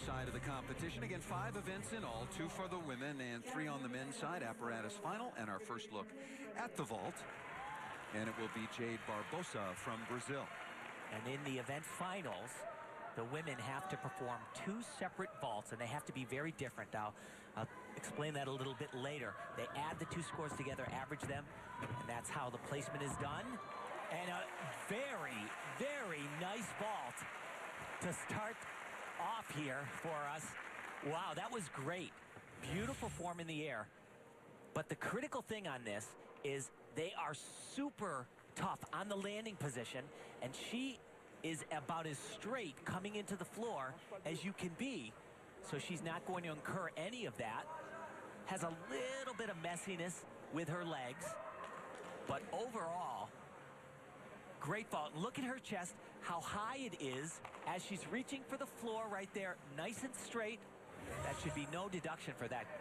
side of the competition. Again, 5 events in all, 2 for the women and 3 on the men's side. Apparatus final and our first look at the vault. And it will be Jade Barbosa from Brazil. And in the event finals, the women have to perform 2 separate vaults, and they have to be very different. I'll explain that a little bit later. They add the 2 scores together, average them, and that's how the placement is done. And a very, very nice vault to start off here for us. Wow, that was great. Beautiful form in the air. But the critical thing on this is they are super tough on the landing position, and she is about as straight coming into the floor as you can be. So she's not going to incur any of that. Has a little bit of messiness with her legs, but overall, great vault. Look at her chest, how high it is as she's reaching for the floor right there, nice and straight. That should be no deduction for that.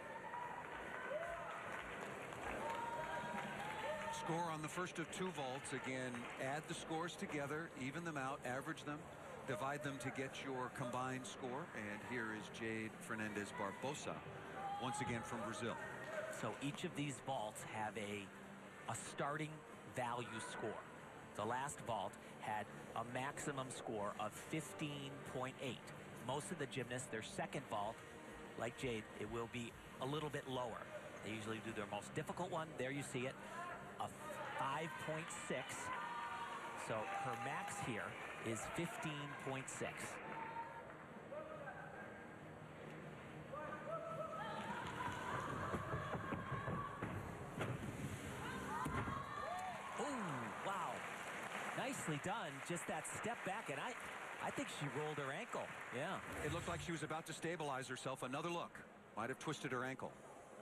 Score on the first of 2 vaults. Again, add the scores together, even them out, average them, divide them to get your combined score. And here is Jade Fernandes Barbosa, once again from Brazil. So each of these vaults have a starting value score. The last vault had a maximum score of 15.8. Most of the gymnasts, their second vault, like Jade, it will be a little bit lower. They usually do their most difficult one. There you see it, a 5.6. So her max here is 15.6. Nicely done, just that step back, and I think she rolled her ankle. Yeah. It looked like she was about to stabilize herself. Another look. Might have twisted her ankle.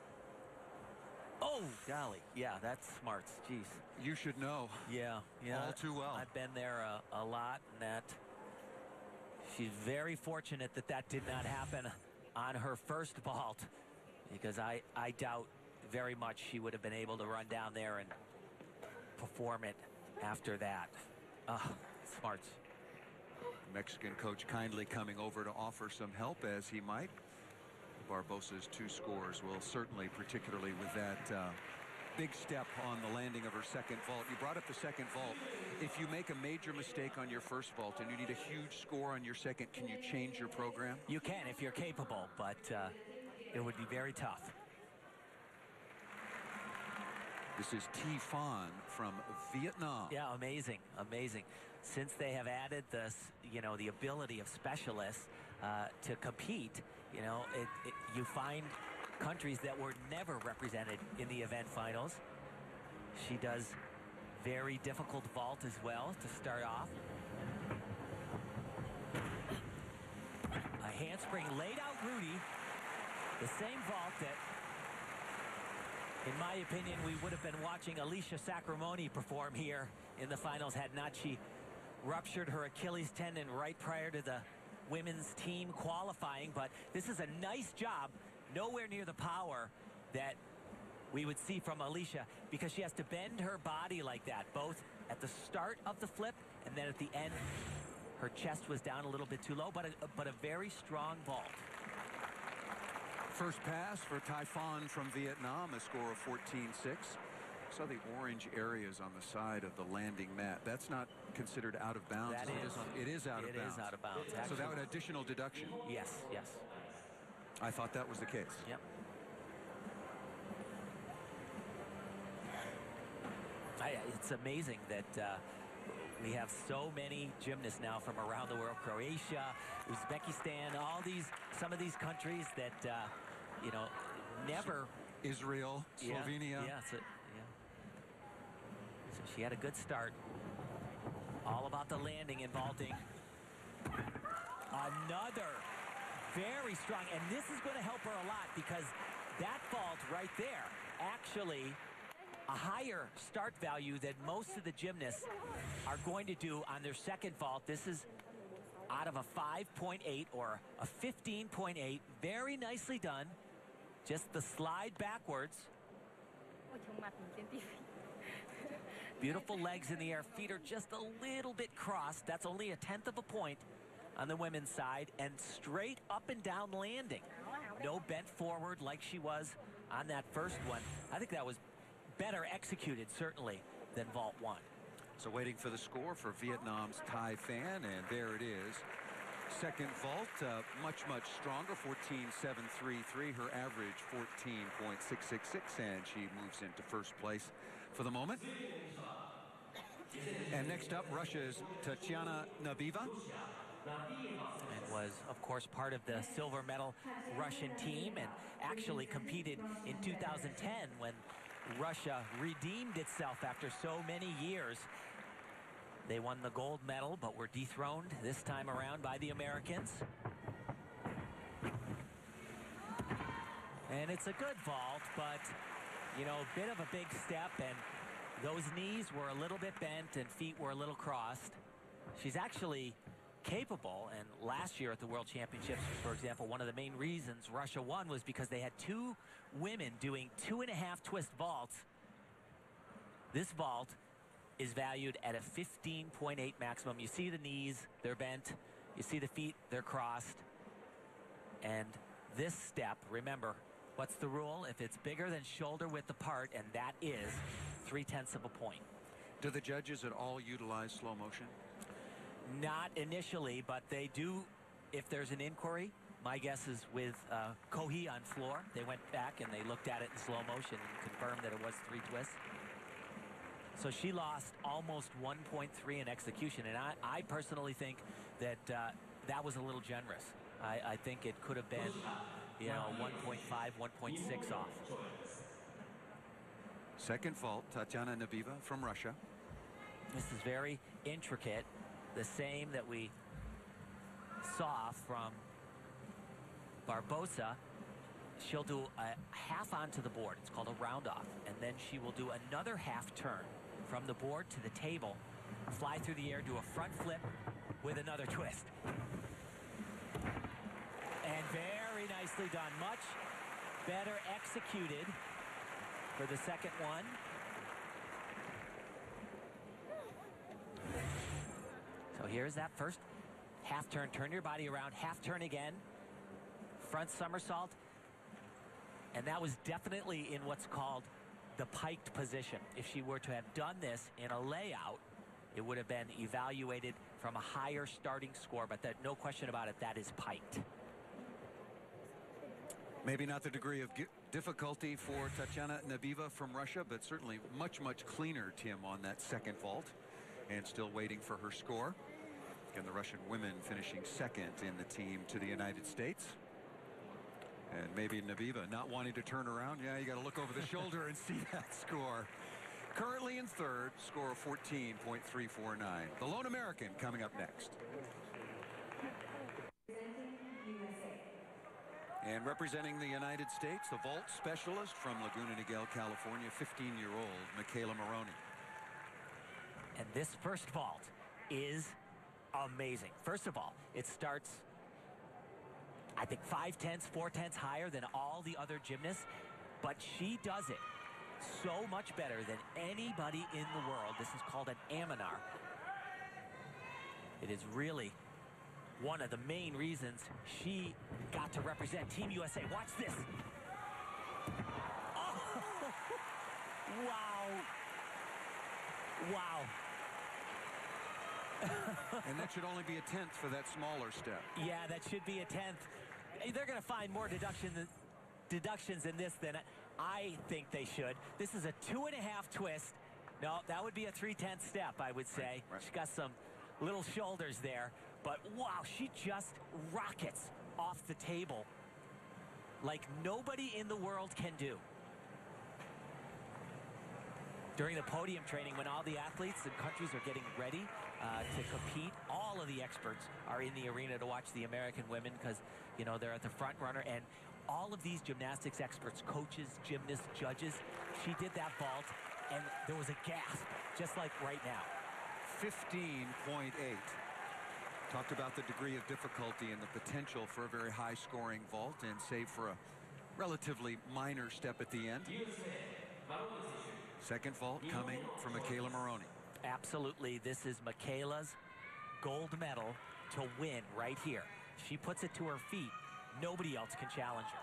Oh, golly. Yeah, that's smarts. Jeez. You should know. Yeah. All too well. I've been there a lot, and that she's very fortunate that that did not happen on her first vault, because I doubt very much she would have been able to run down there and perform it after that. Smarts. Mexican coach kindly coming over to offer some help, as he might. Barbosa's 2 scores will certainly, particularly with that big step on the landing of her second vault. You brought up the second vault. If you make a major mistake on your first vault and you need a huge score on your second, can you change your program? You can if you're capable, but it would be very tough. This is Thi Phan from Vietnam. Yeah, amazing, amazing. Since they have added this, the ability of specialists to compete, you find countries that were never represented in the event finals. She does very difficult vault as well to start off. A handspring laid out Rudy. The same vault that, in my opinion, we would have been watching Alicia Sacramone perform here in the finals had not she ruptured her Achilles tendon right prior to the women's team qualifying. But this is a nice job, nowhere near the power that we would see from Alicia, because she has to bend her body like that, both at the start of the flip and then at the end. Her chest was down a little bit too low, but a very strong vault. First pass for Thi Phan from Vietnam, a score of 14.6. Saw the orange areas on the side of the landing mat. That's not considered out of bounds. That is. It is out of bounds. It is out of bounds. So that would additional deduction. Yes, yes. I thought that was the case. Yep. It's amazing that we have so many gymnasts now from around the world. Croatia, Uzbekistan, some of these countries that, never. Israel, Slovenia. Yeah. So she had a good start. All about the landing and vaulting. Another very strong, and this is going to help her a lot, because that vault right there actually a higher start value than most of the gymnasts are going to do on their second vault. This is out of a 5.8 or a 15.8. Very nicely done. Just the slide backwards. Beautiful legs in the air. Feet are just a little bit crossed. That's only 1/10 of a point. on the women's side and straight up and down landing. No bent forward like she was on that first one. I think that was better executed, certainly, than vault 1. So waiting for the score for Vietnam's Tai Phan, and there it is. Second vault, much stronger, 14.733. Her average 14.666, and she moves into first place for the moment. And next up, Russia's Tatyana Nabieva. And was, of course, part of the silver medal Russian team, and actually competed in 2010 when Russia redeemed itself after so many years. They won the gold medal, but were dethroned this time around by the Americans. And it's a good vault, but, you know, a bit of a big step, and those knees were a little bit bent and feet were a little crossed. She's actually capable, and last year at the World Championships, for example, one of the main reasons Russia won was because they had 2 women doing 2.5 twist vaults. This vault is valued at a 15.8 maximum. You see the knees, they're bent. You see the feet, they're crossed. And this step, remember, what's the rule? If it's bigger than shoulder width apart, and that is 0.3 of a point. Do the judges at all utilize slow motion? Not initially, but they do if there's an inquiry. My guess is with Kohi on floor. They went back and they looked at it in slow motion and confirmed that it was 3 twists. So she lost almost 1.3 in execution, and I personally think that that was a little generous. I think it could have been, you know, 1.5, 1.6 off. Second vault, Tatyana Nabieva from Russia. This is very intricate, the same that we saw from Barbosa. She'll do a half onto the board. It's called a round off, and then she will do another half turn from the board to the table, fly through the air, do a front flip with another twist. And very nicely done. Much better executed for the second one. So here's that first half turn. Turn your body around, half turn again, front somersault. And that was definitely in what's called the piked position. If she were to have done this in a layout, it would have been evaluated from a higher starting score, but that, no question about it, that is piked. Maybe not the degree of difficulty for Tatyana Nabieva from Russia, but certainly much cleaner, Tim, on that second vault, and still waiting for her score. Again, the Russian women finishing second in the team to the United States. And maybe Nabieva not wanting to turn around. Yeah, you got to look over the shoulder and see that score. Currently in third, score of 14.349. The lone American coming up next. And representing the United States, the vault specialist from Laguna Niguel, California, 15-year-old Michaela Maroney. And this first vault is amazing. First of all, it starts, I think, 0.5, 0.4 higher than all the other gymnasts, but she does it so much better than anybody in the world. This is called an Amanar. It is really one of the main reasons she got to represent Team USA. Watch this. Oh, wow. Wow. And that should only be a 10th for that smaller step. Yeah, that should be a 10th. They're going to find more deductions in this than I think they should. This is a 2.5 twist. No, that would be a 3/10 step, I would say. Right. She's got some little shoulders there. But wow, she just rockets off the table like nobody in the world can do. During the podium training, when all the athletes and countries are getting ready to compete, all of the experts are in the arena to watch the American women because, you know, they're at the front runner. And all of these gymnastics experts, coaches, gymnasts, judges, she did that vault, and there was a gasp, just like right now. 15.8. Talked about the degree of difficulty and the potential for a very high-scoring vault, and save for a relatively minor step at the end. Second vault coming from Michaela Maroney. Absolutely. This is Michaela's gold medal to win right here. She puts it to her feet. Nobody else can challenge her.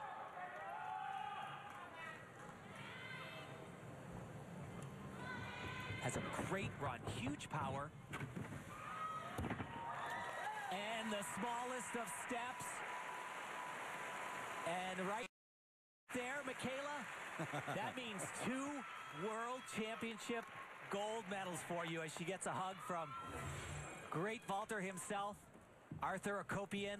Has a great run, huge power. And the smallest of steps. And right there, Michaela, that means 2 World Championship gold medals for you as she gets a hug from great vaulter himself, Arthur Akopian.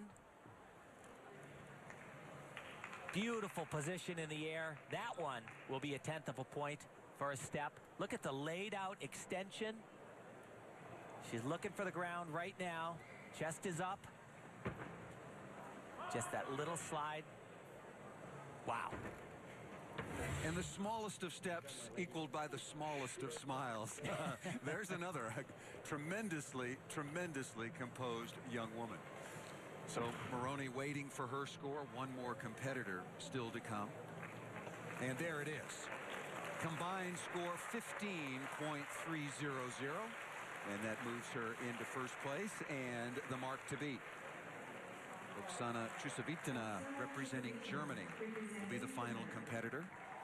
Beautiful position in the air. That one will be a 1/10 of a point for a step. Look at the laid out extension. She's looking for the ground right now. Chest is up. Just that little slide. Wow. And the smallest of steps equaled by the smallest of smiles. There's another tremendously composed young woman. So Moroney waiting for her score. One more competitor still to come. And there it is. Combined score 15.300. And that moves her into first place and the mark to beat. Oksana Chusovitina, representing Germany, will be the final competitor.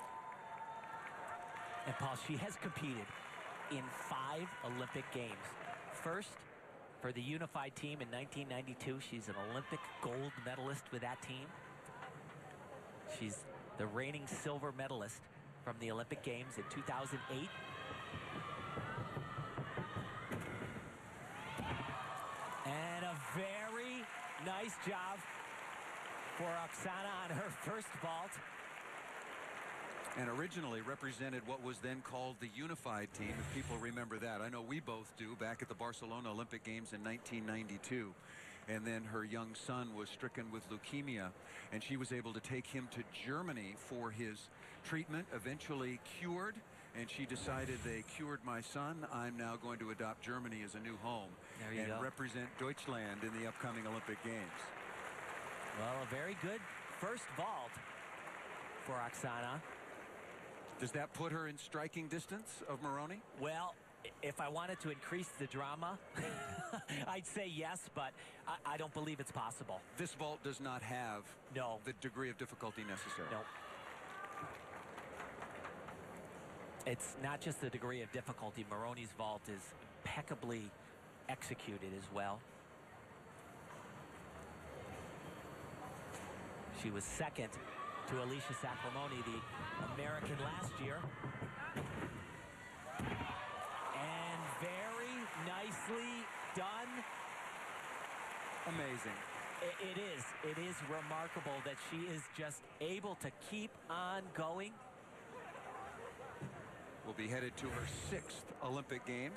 And Paul, she has competed in 5 Olympic Games. First, for the unified team in 1992, she's an Olympic gold medalist with that team. She's the reigning silver medalist from the Olympic Games in 2008. And a very nice job for Oksana on her first vault. And originally represented what was then called the unified team, if people remember that. I know we both do, back at the Barcelona Olympic Games in 1992. And then her young son was stricken with leukemia, and she was able to take him to Germany for his treatment, eventually cured. And she decided, they cured my son, I'm now going to adopt Germany as a new home and represent Deutschland in the upcoming Olympic Games. Well, a very good first vault for Oksana. Does that put her in striking distance of Moroney? Well, if I wanted to increase the drama, I'd say yes, but I don't believe it's possible. This vault does not have the degree of difficulty necessary. No. It's not just the degree of difficulty. Moroney's vault is impeccably executed as well. She was second to Alicia Sacramone, the American last year. And very nicely done. Amazing. It is remarkable that she is just able to keep on going. Will be headed to her 6th Olympic Games.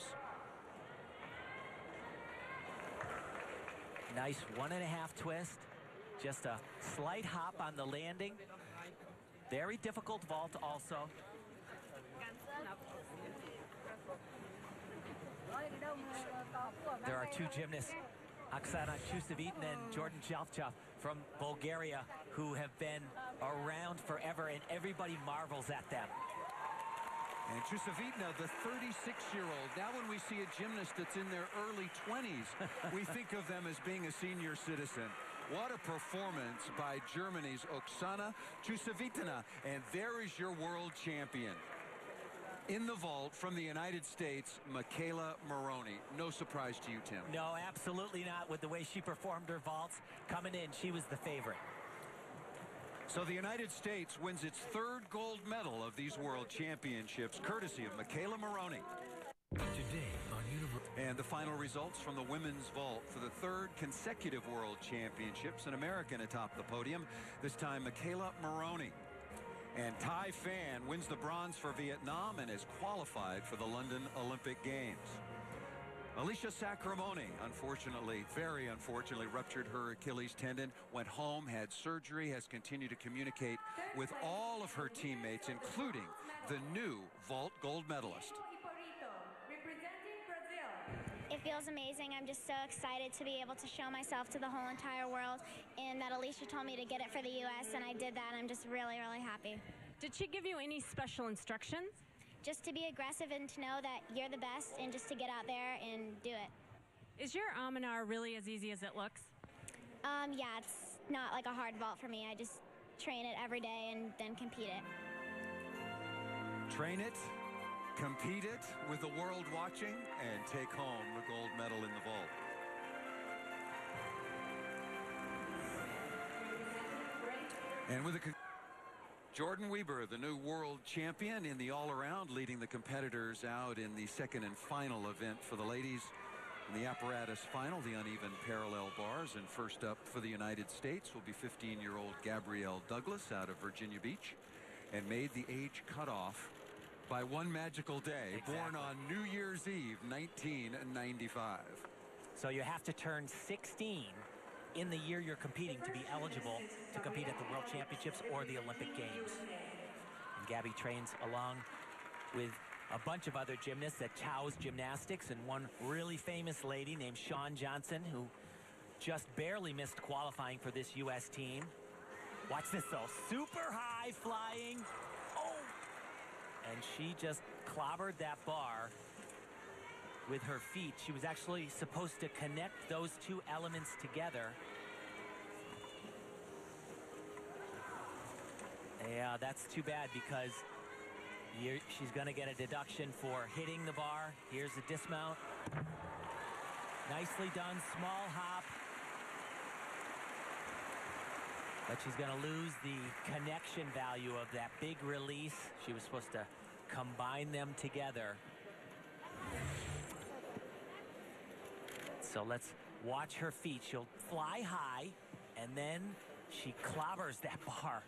Nice 1.5 twist. Just a slight hop on the landing. Very difficult vault also. There are 2 gymnasts, Oksana Chusovitina and Jordan Javchov from Bulgaria, who have been around forever, and everybody marvels at them. And Chusovitina, the 36-year-old. Now when we see a gymnast that's in their early 20s, we think of them as being a senior citizen. What a performance by Germany's Oksana Chusovitina. And there is your world champion. In the vault from the United States, Michaela Moroney. No surprise to you, Tim. No, absolutely not. With the way she performed her vaults coming in, she was the favorite. So the United States wins its 3rd gold medal of these world championships, courtesy of Michaela Moroney. Today on And the final results from the women's vault for the 3rd consecutive world championships. An American atop the podium, this time Michaela Moroney. And Tai Phan wins the bronze for Vietnam and is qualified for the London Olympic Games. Alicia Sacramone, unfortunately, very unfortunately, ruptured her Achilles tendon, went home, had surgery, has continued to communicate with all of her teammates, including the new vault gold medalist. It feels amazing. I'm just so excited to be able to show myself to the whole entire world, and that Alicia told me to get it for the U.S., and I did that. I'm just really, really happy. Did she give you any special instructions? Just to be aggressive and to know that you're the best, and just to get out there and do it. Is your Almanar really as easy as it looks? Yeah, it's not like a hard vault for me. I just train it every day and then compete it. Train it, compete it with the world watching, and take home the gold medal in the vault. And with Jordyn Wieber, the new world champion in the all-around, leading the competitors out in the second and final event for the ladies in the apparatus final, the uneven parallel bars. And first up for the United States will be 15-year-old Gabrielle Douglas out of Virginia Beach, and made the age cutoff by one magical day. Exactly. Born on New Year's Eve, 1995. So you have to turn 16 in the year you're competing to be eligible to compete at the World Championships or the Olympic Games. And Gabby trains along with a bunch of other gymnasts at Chow's Gymnastics, and one really famous lady named Shawn Johnson, who just barely missed qualifying for this U.S. team. Watch this though, super high flying. Oh! And she just clobbered that bar with her feet. She was actually supposed to connect those two elements together. Yeah, that's too bad, because she's going to get a deduction for hitting the bar. Here's the dismount. Nicely done, small hop. But she's going to lose the connection value of that big release. She was supposed to combine them together. So let's watch her feet. She'll fly high, and then she clobbers that bar.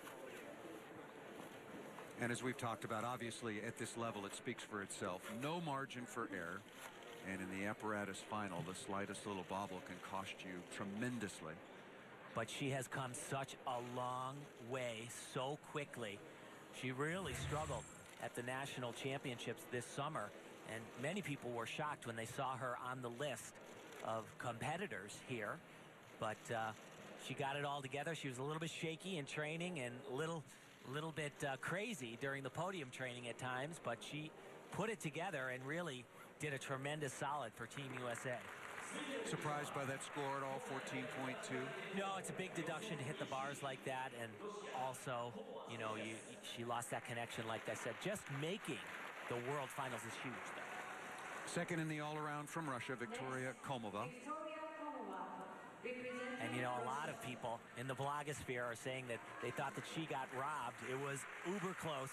And as we've talked about, obviously at this level it speaks for itself. No margin for error. And in the apparatus final, the slightest little bobble can cost you tremendously. But she has come such a long way so quickly. She really struggled at the national championships this summer, and many people were shocked when they saw her on the list of competitors here. But she got it all together. She was a little bit shaky in training and a little bit crazy during the podium training at times, but she put it together and really did a tremendous solid for Team USA. Surprised by that score at all, 14.2? No, it's a big deduction to hit the bars like that, and also, you know, she lost that connection, like I said. Just making the World Finals is huge, though. Second in the all-around from Russia, Victoria Komova. And, you know, a lot of people in the blogosphere are saying that they thought that she got robbed. It was uber close,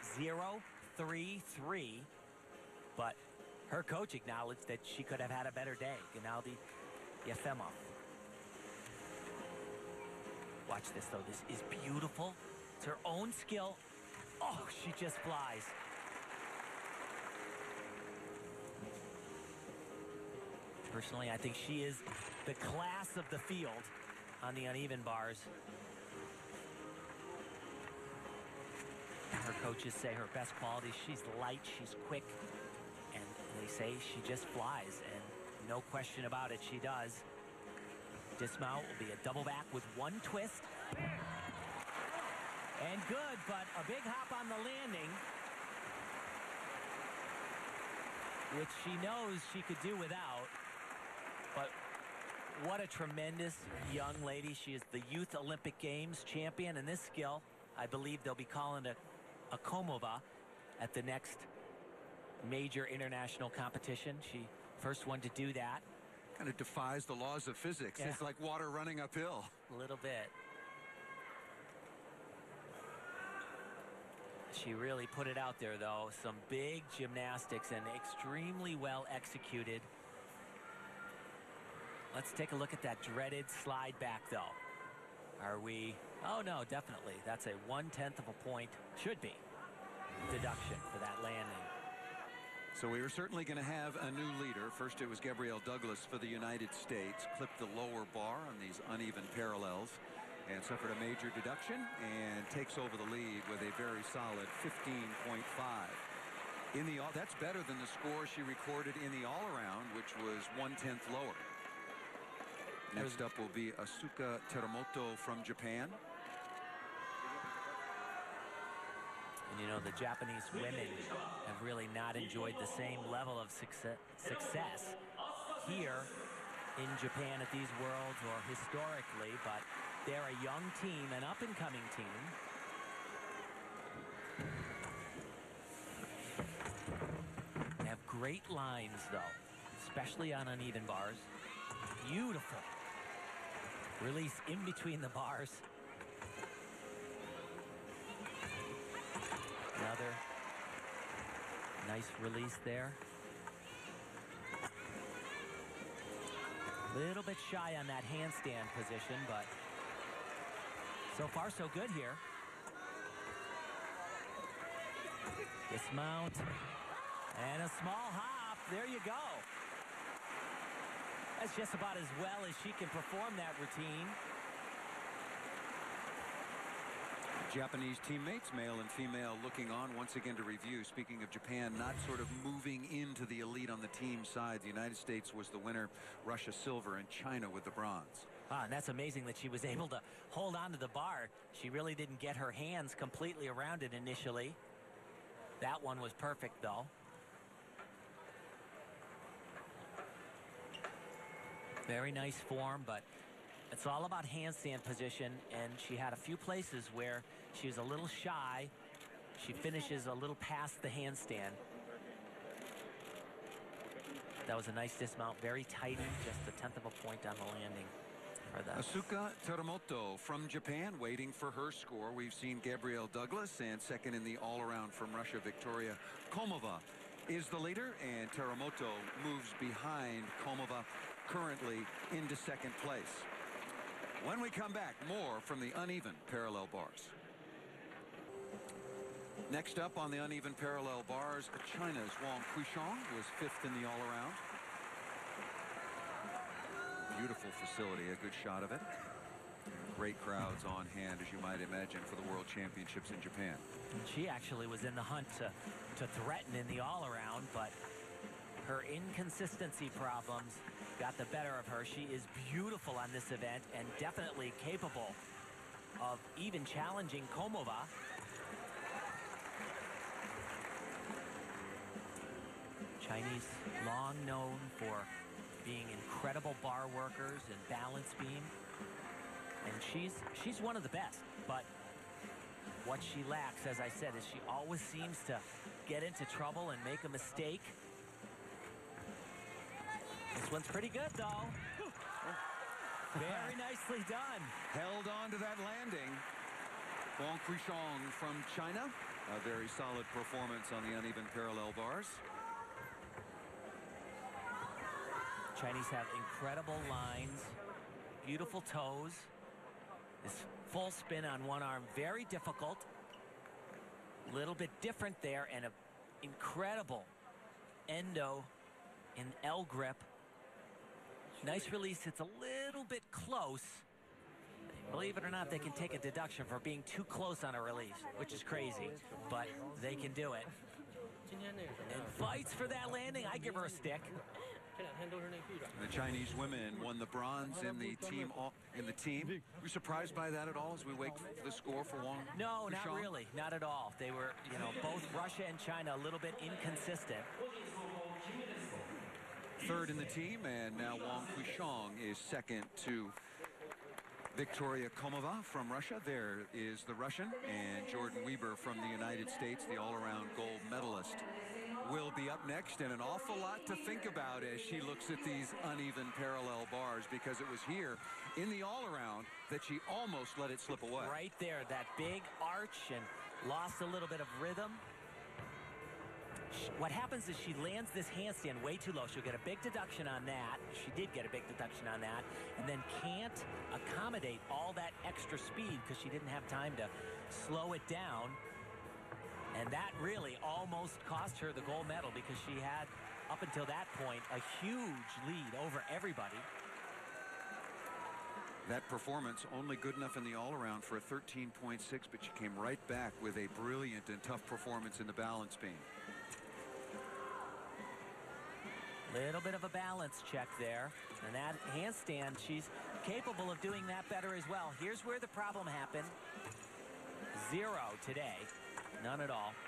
.033, but her coach acknowledged that she could have had a better day. Gennady Yefimov. Watch this, though. This is beautiful. It's her own skill. Oh, she just flies. Personally, I think she is the class of the field on the uneven bars. Her coaches say her best qualities, she's light, she's quick, and they say she just flies, and no question about it, she does. Dismount will be a double back with one twist. And good, but a big hop on the landing, which she knows she could do without. But what a tremendous young lady. She is the Youth Olympic Games champion, and this skill, I believe they'll be calling it a Komova at the next major international competition. She first one to do that. Kind of defies the laws of physics. Yeah. It's like water running uphill. A little bit. She really put it out there, though. Some big gymnastics and extremely well executed. Let's take a look at that dreaded slide back, though. Are we? Oh, no, definitely. That's a 1/10 of a point, should be, deduction for that landing. So we were certainly going to have a new leader. First it was Gabrielle Douglas for the United States. Clipped the lower bar on these uneven parallels and suffered a major deduction and takes over the lead with a very solid 15.5. That's better than the score she recorded in the all-around, which was 1/10 lower. Next up will be Asuka Teramoto from Japan. And, you know, the Japanese women have really not enjoyed the same level of success here in Japan at these Worlds or historically, but they're a young team, an up-and-coming team. They have great lines, though, especially on uneven bars. Beautiful release in between the bars. Another nice release there. Little bit shy on that handstand position, but so far so good here. Dismount and a small hop. There you go. That's just about as well as she can perform that routine. Japanese teammates, male and female, looking on once again to review. Speaking of Japan, not sort of moving into the elite on the team side. The United States was the winner, Russia silver, and China with the bronze. And that's amazing that she was able to hold on to the bar. She really didn't get her hands completely around it initially. That one was perfect, though. Very nice form, but it's all about handstand position, and she had a few places where she was a little shy. She finishes a little past the handstand. That was a nice dismount, very tidy, just a 1/10 of a point on the landing for that. Asuka Teramoto from Japan waiting for her score. We've seen Gabrielle Douglas, and second in the all-around from Russia, Victoria Komova is the leader, and Teramoto moves behind Komova, currently into second place. When we come back, more from the uneven parallel bars. Next up on the uneven parallel bars, China's Wang Quishong was fifth in the all-around. Beautiful facility, a good shot of it. Great crowds on hand, as you might imagine, for the World Championships in Japan. She actually was in the hunt to threaten in the all-around, but her inconsistency problems got the better of her. She is beautiful on this event and definitely capable of even challenging Komova. Chinese, long known for being incredible bar workers and balance beam. And she's one of the best, but what she lacks, as I said, is she always seems to get into trouble and make a mistake. This one's pretty good, though. Very nicely done. Held on to that landing. Wang Quishong from China. A very solid performance on the uneven parallel bars. Chinese have incredible lines, beautiful toes. This full spin on one arm, very difficult. A little bit different there, and an incredible endo in L grip. Nice release. It's a little bit close. Believe it or not, they can take a deduction for being too close on a release, which is crazy, but they can do it. And fights for that landing. I give her a stick. The Chinese women won the bronze in the team. Were you surprised by that at all as we wait for the score for Wang? No, Quishong? not really. Not at all. They were, both Russia and China a little bit inconsistent. Third in the team, and now Wang Quishong is second to Victoria Komova from Russia. There is the Russian, and Jordan Weber from the United States, the all-around gold medalist, will be up next, and an awful lot to think about as she looks at these uneven parallel bars, because it was here in the all-around that she almost let it slip away. Right there, that big arch, and lost a little bit of rhythm. What happens is she lands this handstand way too low. She'll get a big deduction on that. She did get a big deduction on that, and then can't accommodate all that extra speed because she didn't have time to slow it down. And that really almost cost her the gold medal, because she had, up until that point, a huge lead over everybody. That performance only good enough in the all-around for a 13.6, but she came right back with a brilliant and tough performance in the balance beam. Little bit of a balance check there, and that handstand, she's capable of doing that better as well. Here's where the problem happened. 0 today. None at all.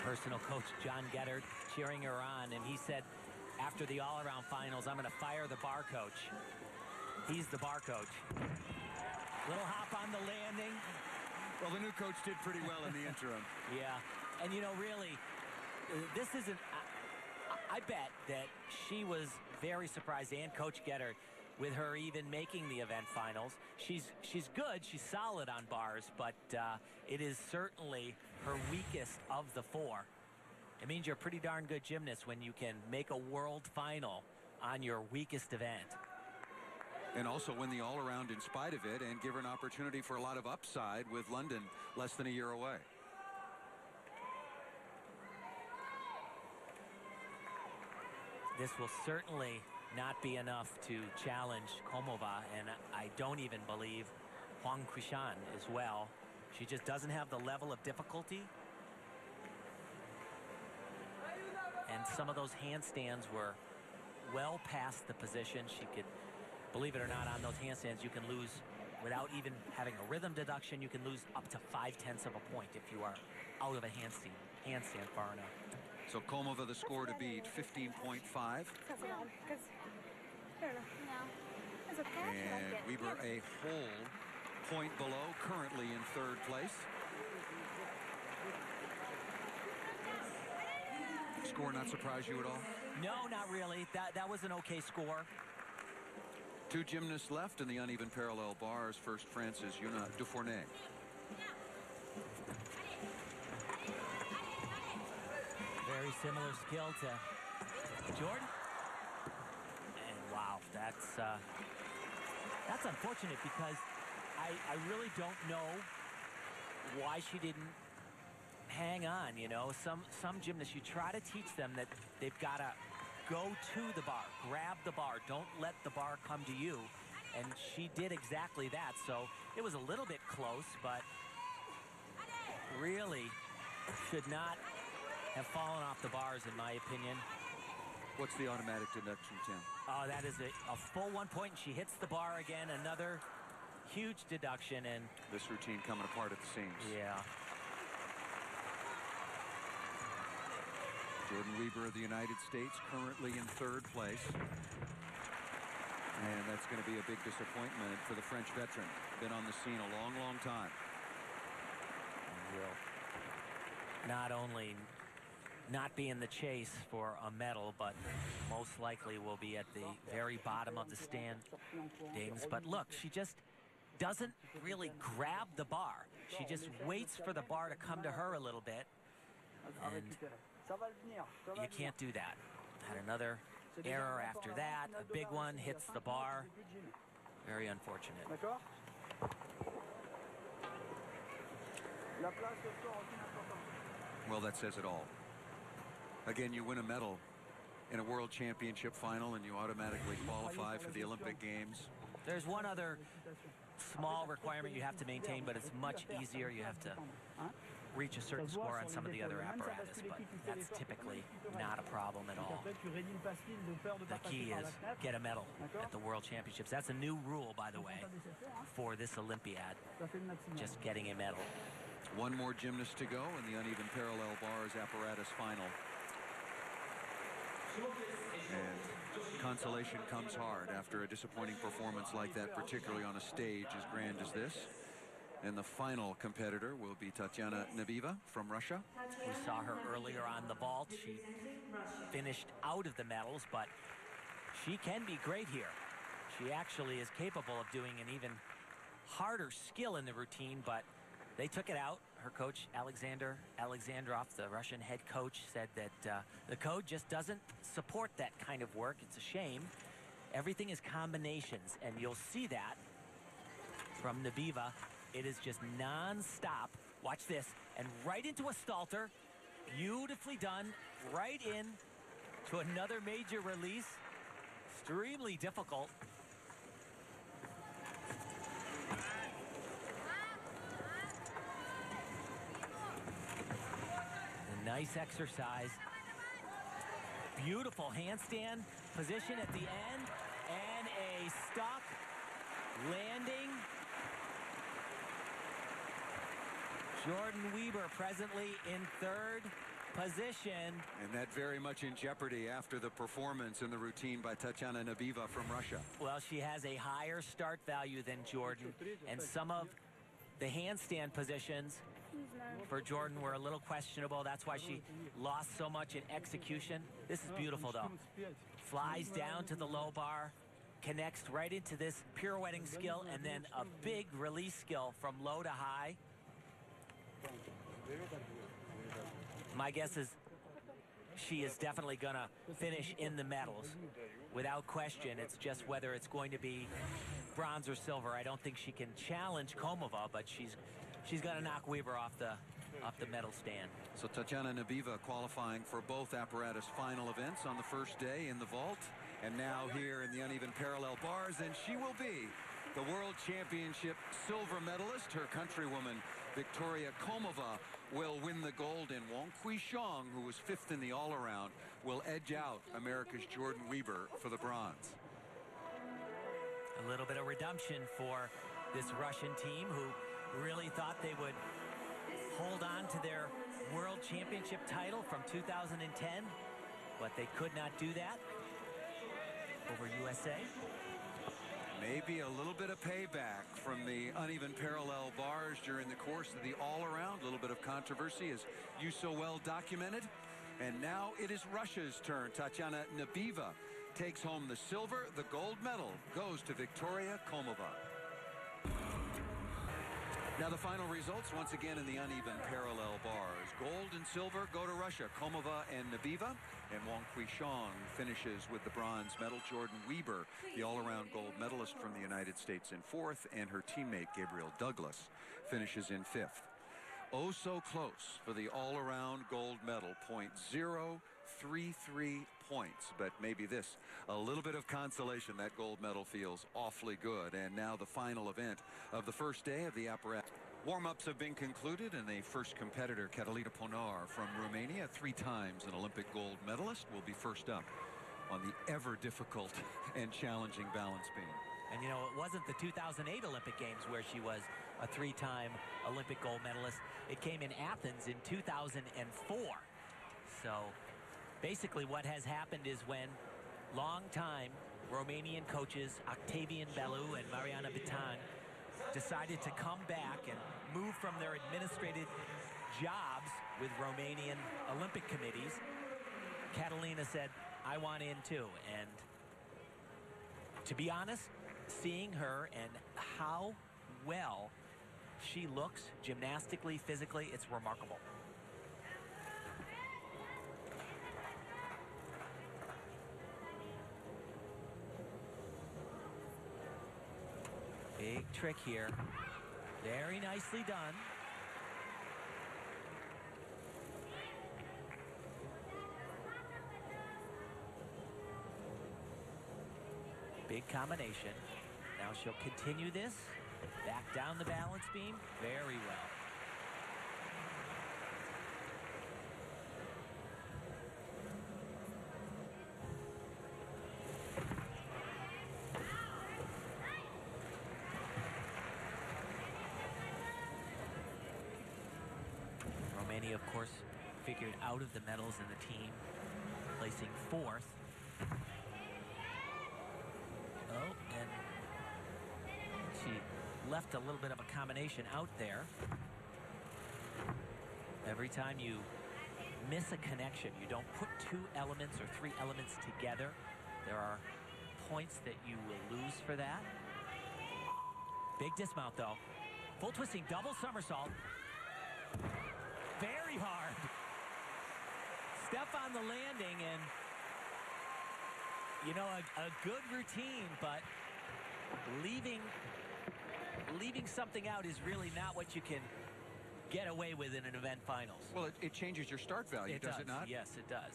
Personal coach John Geddard cheering her on, and he said after the all-around finals, I'm going to fire the bar coach. He's the bar coach. Little hop on the landing. Well, the new coach did pretty well in the interim. Yeah, and you know, really, this isn't, I bet that she was very surprised, and Coach Geddard, with her even making the event finals. She's good, she's solid on bars, but it is certainly her weakest of the four. It means you're a pretty darn good gymnast when you can make a world final on your weakest event. And also win the all-around in spite of it and give her an opportunity for a lot of upside with London less than a year away. This will certainly not be enough to challenge Komova, and I don't even believe Huang Qishan as well. She just doesn't have the level of difficulty. And some of those handstands were well past the position. She could, believe it or not, on those handstands you can lose, without even having a rhythm deduction, you can lose up to 0.5 of a point if you are out of a handstand far enough. So Komova the score to beat, 15.5. And Weber a whole point below, currently in third place. Score not surprise you at all? No, not really. That was an okay score. Two gymnasts left in the uneven parallel bars. First, France's Yuna Dufournet. Very similar skill to Jordan. And wow, that's unfortunate, because I really don't know why she didn't hang on. You know, some gymnasts, you try to teach them that they've got to go to the bar, grab the bar, don't let the bar come to you, and she did exactly that. So it was a little bit close, but really should not have fallen off the bars, in my opinion. What's the automatic deduction, Tim? Oh, that is a full 1 point. She hits the bar again, another huge deduction, and this routine coming apart at the seams. yeah. Jordyn Wieber of the United States currently in third place. And that's going to be a big disappointment for the French veteran. Been on the scene a long, long time. And will not only not be in the chase for a medal, but most likely will be at the very bottom of the standings. But look, she just doesn't really grab the bar. She just waits for the bar to come to her a little bit. And you can't do that. Had another error after that. A big one, hits the bar. Very unfortunate. Well, that says it all. Again, you win a medal in a world championship final and you automatically qualify for the Olympic Games. There's one other small requirement you have to maintain, but it's much easier. You have to reach a certain score on some of the other apparatus, but that's typically not a problem at all. The key is get a medal at the World Championships. That's a new rule, by the way, for this Olympiad, just getting a medal. One more gymnast to go in the uneven parallel bars apparatus final. And consolation comes hard after a disappointing performance like that, particularly on a stage as grand as this. And the final competitor will be Tatiana Nabieva from Russia. We saw her earlier on the vault. She finished out of the medals, but she can be great here. She actually is capable of doing an even harder skill in the routine, but they took it out. Her coach, Alexander Alexandrov, the Russian head coach, said that the code just doesn't support that kind of work. It's a shame. Everything is combinations, and you'll see that from Nabieva. It is just non-stop. Watch this. And right into a Stalter. Beautifully done. Right in to another major release. Extremely difficult. A nice exercise. Beautiful handstand position at the end. And a stuck landing. Jordyn Wieber presently in third. position. And that very much in jeopardy after the performance in the routine by Tatiana Nabiva from Russia. Well, she has a higher start value than Jordan, and some of the handstand positions for Jordan were a little questionable. That's why she lost so much in execution. This is beautiful, though. Flies down to the low bar, connects right into this pirouetting skill, and then a big release skill from low to high. My guess is she is definitely going to finish in the medals. Without question, it's just whether it's going to be bronze or silver. I don't think she can challenge Komova, but she's going to knock Weber off the medal stand. So Tatiana Nabiva qualifying for both apparatus final events on the first day in the vault, and now here in the uneven parallel bars, and she will be the World Championship silver medalist. Her countrywoman Victoria Komova will win the gold, and Wong Qi-xiong, who was 5th in the all-around, will edge out America's Jordan Weber for the bronze. A little bit of redemption for this Russian team, who really thought they would hold on to their World Championship title from 2010, but they could not do that over USA. Maybe a little bit of payback from the uneven parallel bars during the course of the all-around. A little bit of controversy, as you so well documented. And now it is Russia's turn. Tatiana Nabiva takes home the silver. The gold medal goes to Victoria Komova. Now the final results once again in the uneven parallel bars. Gold and silver go to Russia, Komova and Nabiva, and Wong Qi-xiong finishes with the bronze medal. Jordan Weber, the all-around gold medalist from the United States, in 4th, and her teammate Gabriel Douglas finishes in 5th. Oh, so close for the all-around gold medal, .033 points, but maybe this, a little bit of consolation. That gold medal feels awfully good. And now the final event of the first day of the apparatus. Warm-ups have been concluded, and the first competitor, Catalina Ponar from Romania, 3 times an Olympic gold medalist, will be first up on the ever-difficult and challenging balance beam. And, you know, it wasn't the 2008 Olympic Games where she was a 3-time Olympic gold medalist. It came in Athens in 2004. So basically what has happened is when long-time Romanian coaches Octavian Belu and Mariana Bitan decided to come back and move from their administrative jobs with Romanian Olympic committees, Catalina said, I want in too. And to be honest, seeing her and how well she looks gymnastically, physically, it's remarkable. Big trick here. Very nicely done. Big combination. Now she'll continue this. Back down the balance beam. Very well. Romania, of course, figured out of the medals in the team, placing 4th. Oh, and she left a little bit of a combination out there. Every time you miss a connection, you don't put 2 elements or 3 elements together, there are points that you will lose for that. Big dismount, though. Full twisting double somersault. Very hard. Step on the landing, and you know, a good routine, but leaving something out is really not what you can get away with in an event finals. Well, it changes your start value, does it not? Yes, it does.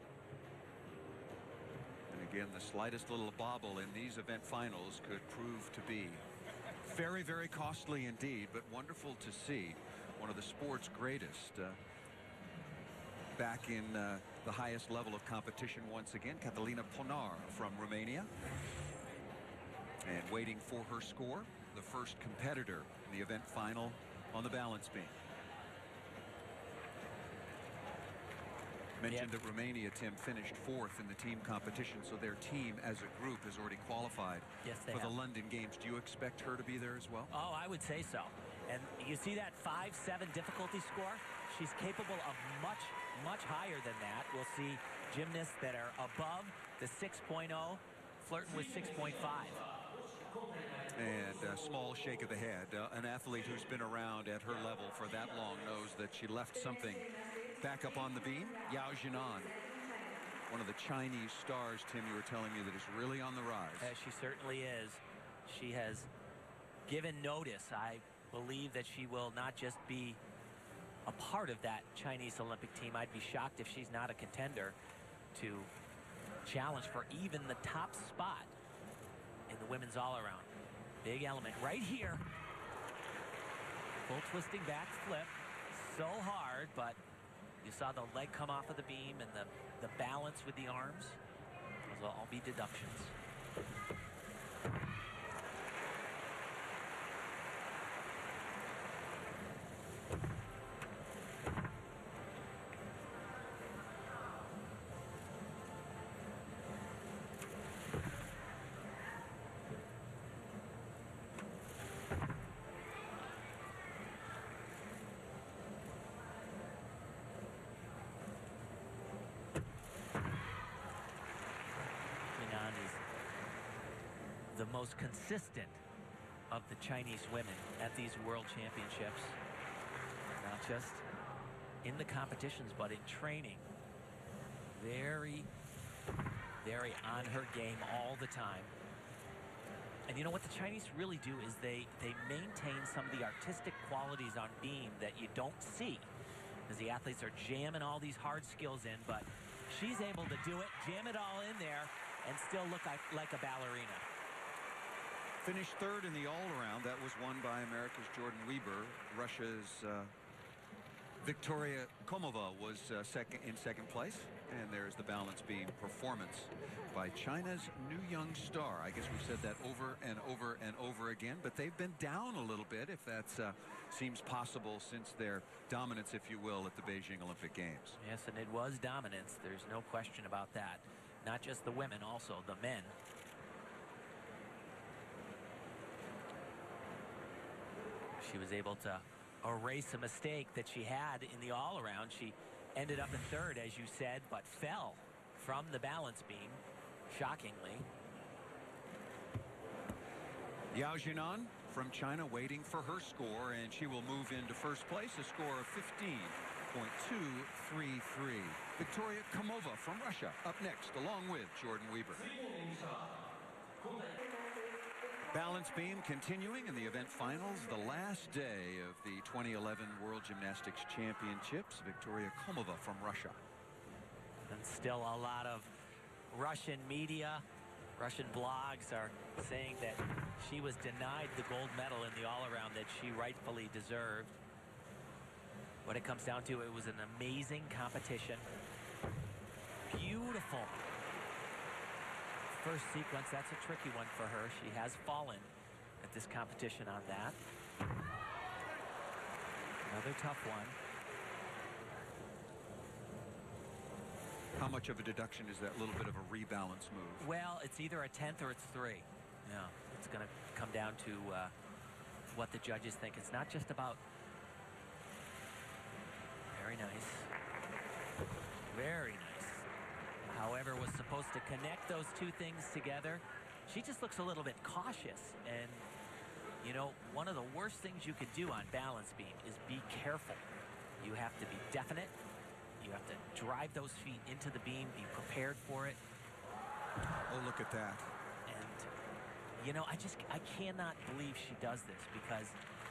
And again, the slightest little bobble in these event finals could prove to be very, very costly indeed, but wonderful to see one of the sport's greatest back in the highest level of competition once again. Catalina Ponar from Romania. And waiting for her score, the first competitor in the event final on the balance beam. Mentioned that Romania, Tim, finished 4th in the team competition, so their team as a group has already qualified they for the have. London Games. Do you expect her to be there as well? Oh, I would say so. And you see that 5-7 difficulty score? She's capable of much, much higher than that. We'll see gymnasts that are above the 6.0, flirting with 6.5. And a small shake of the head. An athlete who's been around at her level for that long knows that she left something back up on the beam. Yao Jinan, one of the Chinese stars, Tim, you were telling me, that is really on the rise. She certainly is. She has given notice. I believe that she will not just be a part of that Chinese Olympic team. I'd be shocked if she's not a contender to challenge for even the top spot in the women's all-around. Big element right here. Full twisting back flip. So hard, but you saw the leg come off of the beam and the balance with the arms. Those will all be deductions. The most consistent of the Chinese women at these world championships, not just in the competitions but in training. Very on her game all the time. And you know what the Chinese really do is they maintain some of the artistic qualities on beam that you don't see, because the athletes are jamming all these hard skills in, but she's able to do it, jam it all in there, and still look like a ballerina. Finished 3rd in the all-around. That was won by America's Jordan Weber. Russia's Victoria Komova was in second place. And there's the balance beam performance by China's new young star. I guess we've said that over and over and over again, but they've been down a little bit, if that seems possible, since their dominance, if you will, at the Beijing Olympic Games. Yes, and it was dominance. There's no question about that. Not just the women, also the men. She was able to erase a mistake that she had in the all-around. She ended up in 3rd, as you said, but fell from the balance beam, shockingly. Yao Jinan from China waiting for her score, and she will move into 1st place, a score of 15.233. Victoria Komova from Russia up next, along with Jordan Weber. Balance beam continuing in the event finals, the last day of the 2011 World Gymnastics Championships. Victoria Komova from Russia. And still a lot of Russian media, Russian blogs are saying that she was denied the gold medal in the all-around that she rightfully deserved. What it comes down to, it was an amazing competition. Beautiful. First sequence, that's a tricky one for her. She has fallen at this competition on that. Another tough one. How much of a deduction is that little bit of a rebalance move? Well, it's either a 10th or it's 3. Yeah, it's going to come down to what the judges think. It's not just about... Very nice. Very nice. However, was supposed to connect those two things together. She just looks a little bit cautious. And, you know, one of the worst things you could do on balance beam is be careful. You have to be definite. You have to drive those feet into the beam, be prepared for it. Oh, look at that. And, you know, I cannot believe she does this, because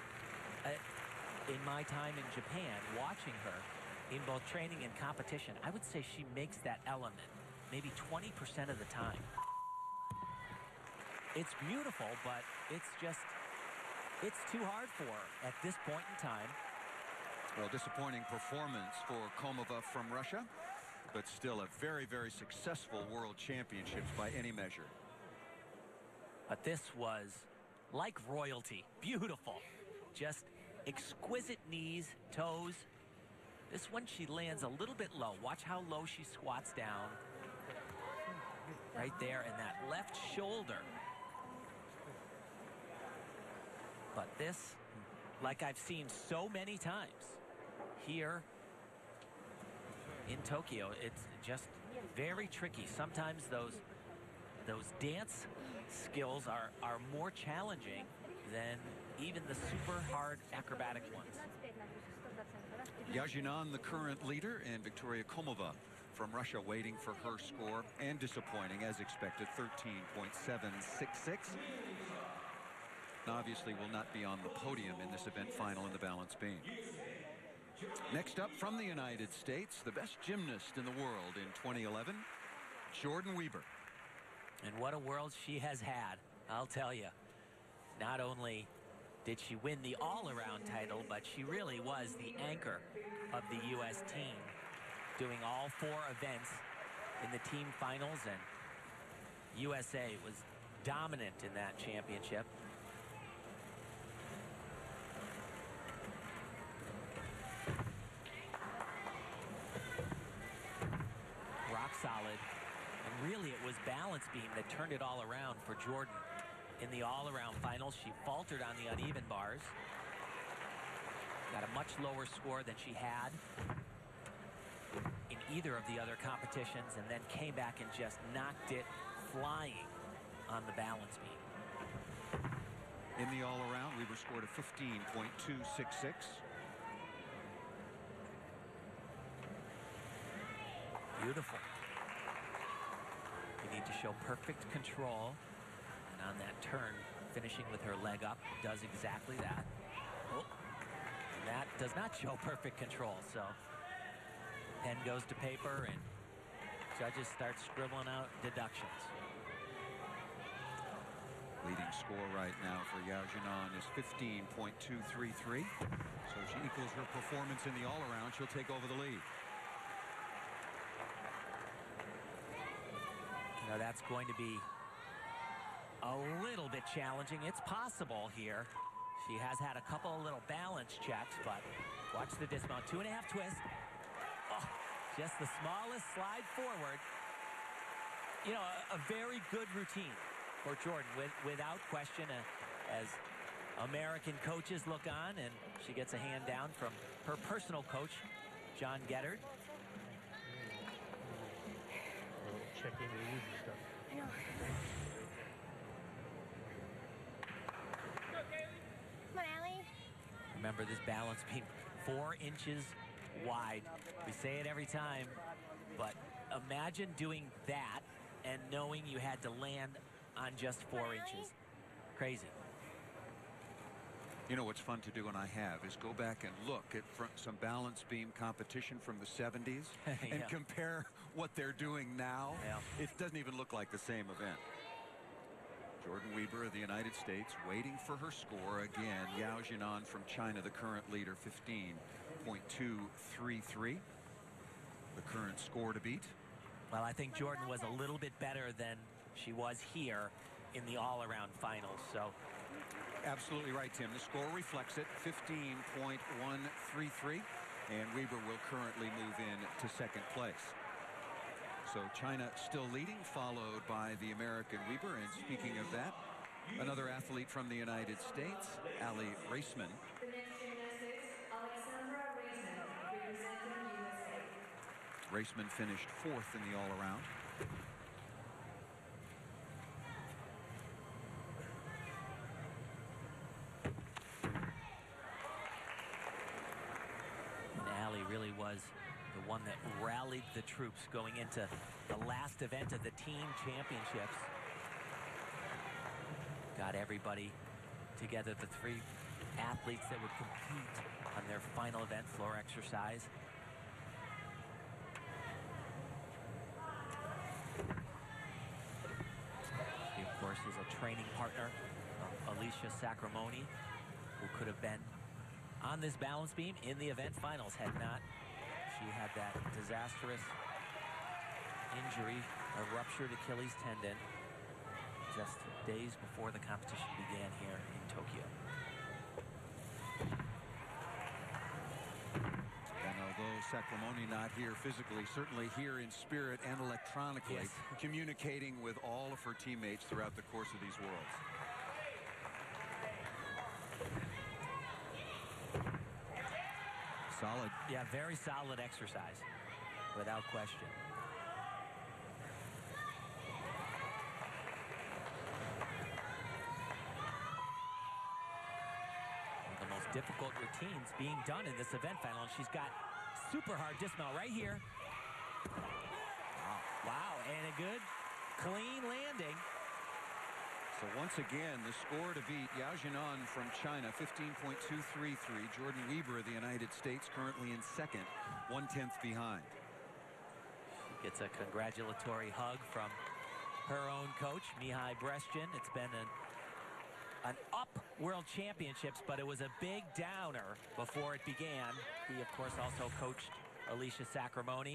in my time in Japan, watching her in both training and competition, I would say she makes that element maybe 20% of the time. It's beautiful, but it's too hard for her at this point in time. Well, disappointing performance for Komova from Russia, but still a very, very successful World Championships by any measure. But this was like royalty. Beautiful. Just exquisite knees, toes, This one she lands a little bit low. Watch how low she squats down. Right there in that left shoulder. But this, like I've seen so many times here in Tokyo, it's just very tricky. Sometimes those dance skills are more challenging than even the super hard acrobatic ones. Yao Jinan, the current leader, and Victoria Komova from Russia waiting for her score, and disappointing as expected, 13.766. Obviously will not be on the podium in this event final in the balance beam. Next up from the United States, the best gymnast in the world in 2011, Jordyn Wieber. And what a world she has had, I'll tell you. Not only did she win the all-around title, but she really was the anchor of the U.S. team, doing all 4 events in the team finals, and USA was dominant in that championship. Rock solid. And really it was balance beam that turned it all around for Jordyn. In the all-around finals, she faltered on the uneven bars. Got a much lower score than she had in either of the other competitions, and then came back and just knocked it flying on the balance beam. In the all-around, Wieber scored a 15.266. Beautiful. You need to show perfect control. And on that turn, finishing with her leg up, does exactly that. Oh, and that does not show perfect control. So pen goes to paper and judges start scribbling out deductions. Leading score right now for Yao Jinan is 15.233. So if she equals her performance in the all-around, she'll take over the lead. You know, that's going to be a little bit challenging. It's possible here. She has had a couple of little balance checks, but watch the dismount. 2.5 twist. Oh, just the smallest slide forward. You know, a very good routine for Jordyn, without question, as American coaches look on, and she gets a hand down from her personal coach, John Geddard. Checking the easy stuff. I know. Come on, Allie. Remember, this balance beam 4 inches wide. We say it every time, but imagine doing that and knowing you had to land on just 4 inches. Crazy. You know what's fun to do, and I have, is go back and look at some balance beam competition from the 70s and Yeah. compare what they're doing now. Yeah. It doesn't even look like the same event. Jordyn Wieber of the United States waiting for her score again. Yao Jinan from China, the current leader, 15.233. The current score to beat. Well, I think Jordyn was a little bit better than she was here in the all-around finals. So Absolutely right, Tim. The score reflects it, 15.133, and Wieber will currently move in to second place. So China still leading, followed by the American Wieber. And speaking of that, another athlete from the United States, Aly Raisman. Raisman finished 4th in the all-around. Really was the one that rallied the troops going into the last event of the team championships. Got everybody together, the 3 athletes that would compete on their final event, floor exercise. She, of course, is a training partner of Alicia Sacramone, who could have been on this balance beam in the event finals had not she had that disastrous injury, a ruptured Achilles tendon, just days before the competition began here in Tokyo. And although Sacramone not here physically, certainly here in spirit and electronically, Yes. communicating with all of her teammates throughout the course of these Worlds. Solid. Yeah, very solid exercise, without question. One of the most difficult routines being done in this event final, and she's got super hard dismount right here. Wow, and a good, clean landing. So once again, the score to beat Yao Jinan from China, 15.233. Jordan Weber of the United States currently in second, 1/10 behind. Gets a congratulatory hug from her own coach, Mihai Brestjan. It's been an up World Championships, but it was a big downer before it began. He, of course, also coached Alicia Sacramone.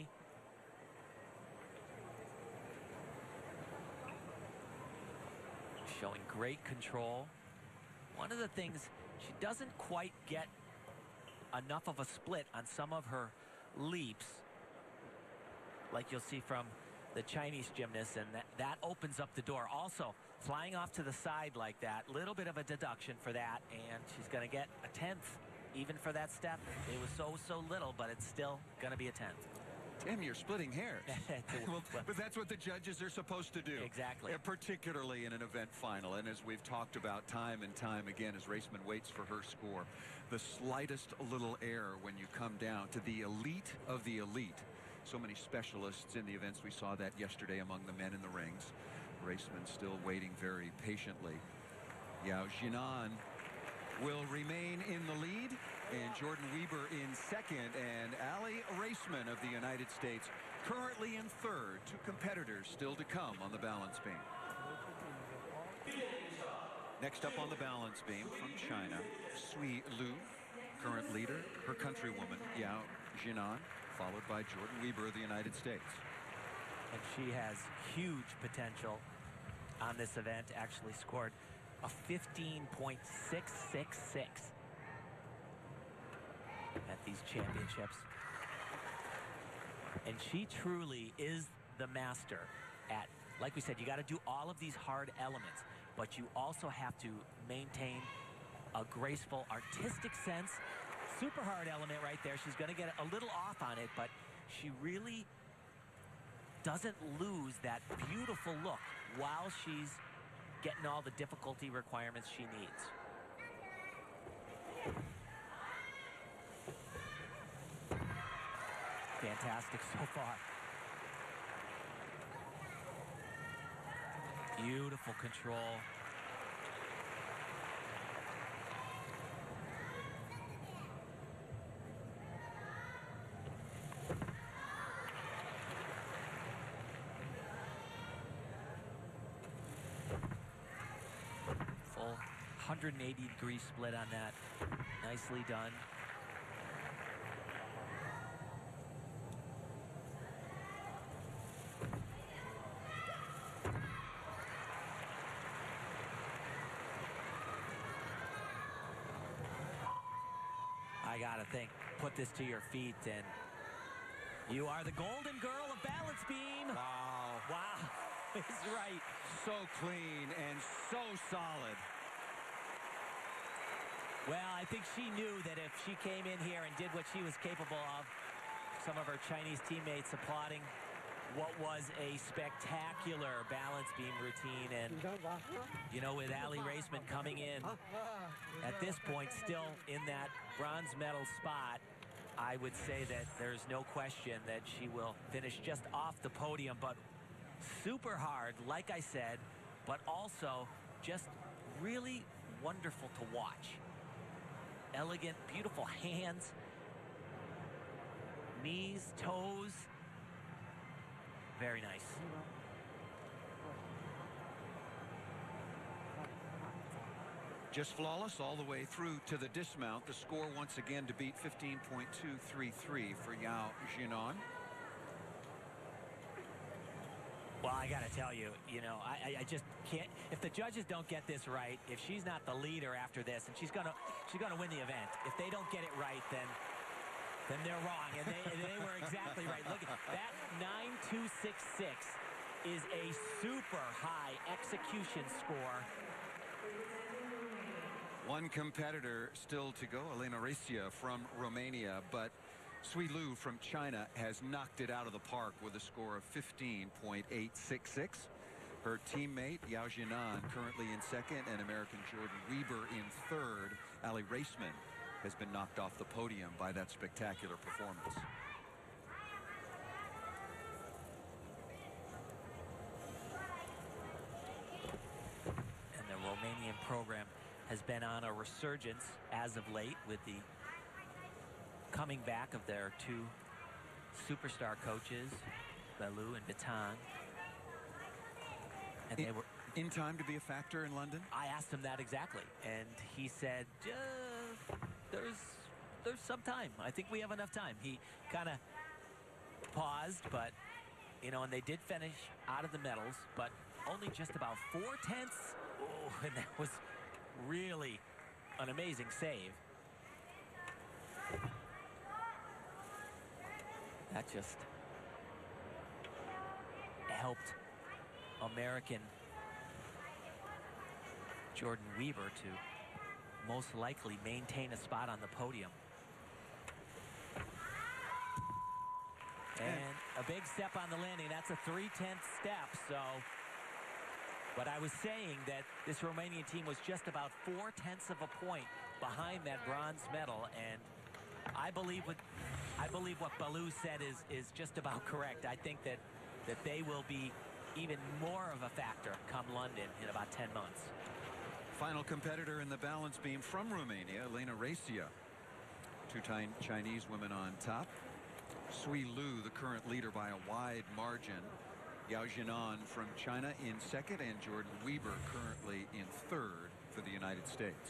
Showing great control. One of the things, she doesn't quite get enough of a split on some of her leaps, like you'll see from the Chinese gymnasts, and that opens up the door. Also, flying off to the side like that, little bit of a deduction for that, and she's going to get a 10th even for that step. It was so little, but it's still going to be a 10th. Tim, you're splitting hairs. Well, but that's what the judges are supposed to do. Exactly. Particularly in an event final. And as we've talked about time and time again, as Raceman waits for her score, the slightest little error when you come down to the elite of the elite. So many specialists in the events. We saw that yesterday among the men in the rings. Raceman still waiting very patiently. Yao Jinan will remain in the lead, and Jordan Weber in second, and Ali Raceman of the United States currently in third. Two competitors still to come on the balance beam. Next up on the balance beam from China, Sui Lu, current leader, her countrywoman Yao Jinan, followed by Jordan Weber of the United States. And she has huge potential on this event. Actually scored a 15.666 at these championships. And she truly is the master at, like we said, you got to do all of these hard elements, but you also have to maintain a graceful artistic sense. Super hard element right there. She's going to get a little off on it, but she really doesn't lose that beautiful look while she's getting all the difficulty requirements she needs. Fantastic so far. Beautiful control. Full 180-degree split on that. Nicely done. I gotta think, put this to your feet, and you are the golden girl of balance beam. Wow. Wow, it's right. So clean and so solid. Well, I think she knew that if she came in here and did what she was capable of, some of her Chinese teammates applauding what was a spectacular balance beam routine. And, you know, with Ali Raceman coming in at this point still in that bronze medal spot, I would say that there's no question that she will finish just off the podium. But super hard, like I said, but also just really wonderful to watch. Elegant, beautiful hands, knees, toes. Very nice. Just flawless all the way through to the dismount. The score once again to beat 15.233 for Yao Jinan. Well, I got to tell you, you know, I just can't. If the judges don't get this right, if she's not the leader after this, and she's gonna win the event. If they don't get it right, then then they're wrong. And they were exactly right. Look at that 9.266 is a super high execution score. One competitor still to go, Elena Recia from Romania, but Sui Lu from China has knocked it out of the park with a score of 15.866. Her teammate, Yao Jinan, currently in second, and American Jordan Weber in third. Ali Raceman has been knocked off the podium by that spectacular performance. And the Romanian program has been on a resurgence as of late with the coming back of their two superstar coaches, Bellew and Baton. And they were in time to be a factor in London. I asked him that exactly, and he said, there's some time. I think we have enough time. He kind of paused, but, you know, and they did finish out of the medals, but only just about 4/10. Oh, and that was really an amazing save. That just helped American Jordan Weber to most likely maintain a spot on the podium. And a big step on the landing. That's a 3/10 step. So, but I was saying that this Romanian team was just about 4/10 of a point behind that bronze medal, and I believe what Bellew said is just about correct. I think that they will be even more of a factor come London in about 10 months. Final competitor in the balance beam from Romania, Elena Recia. Two-time Chinese women on top. Sui Lu, the current leader by a wide margin. Yao Jinan from China in second, and Jordan Weber currently in third for the United States.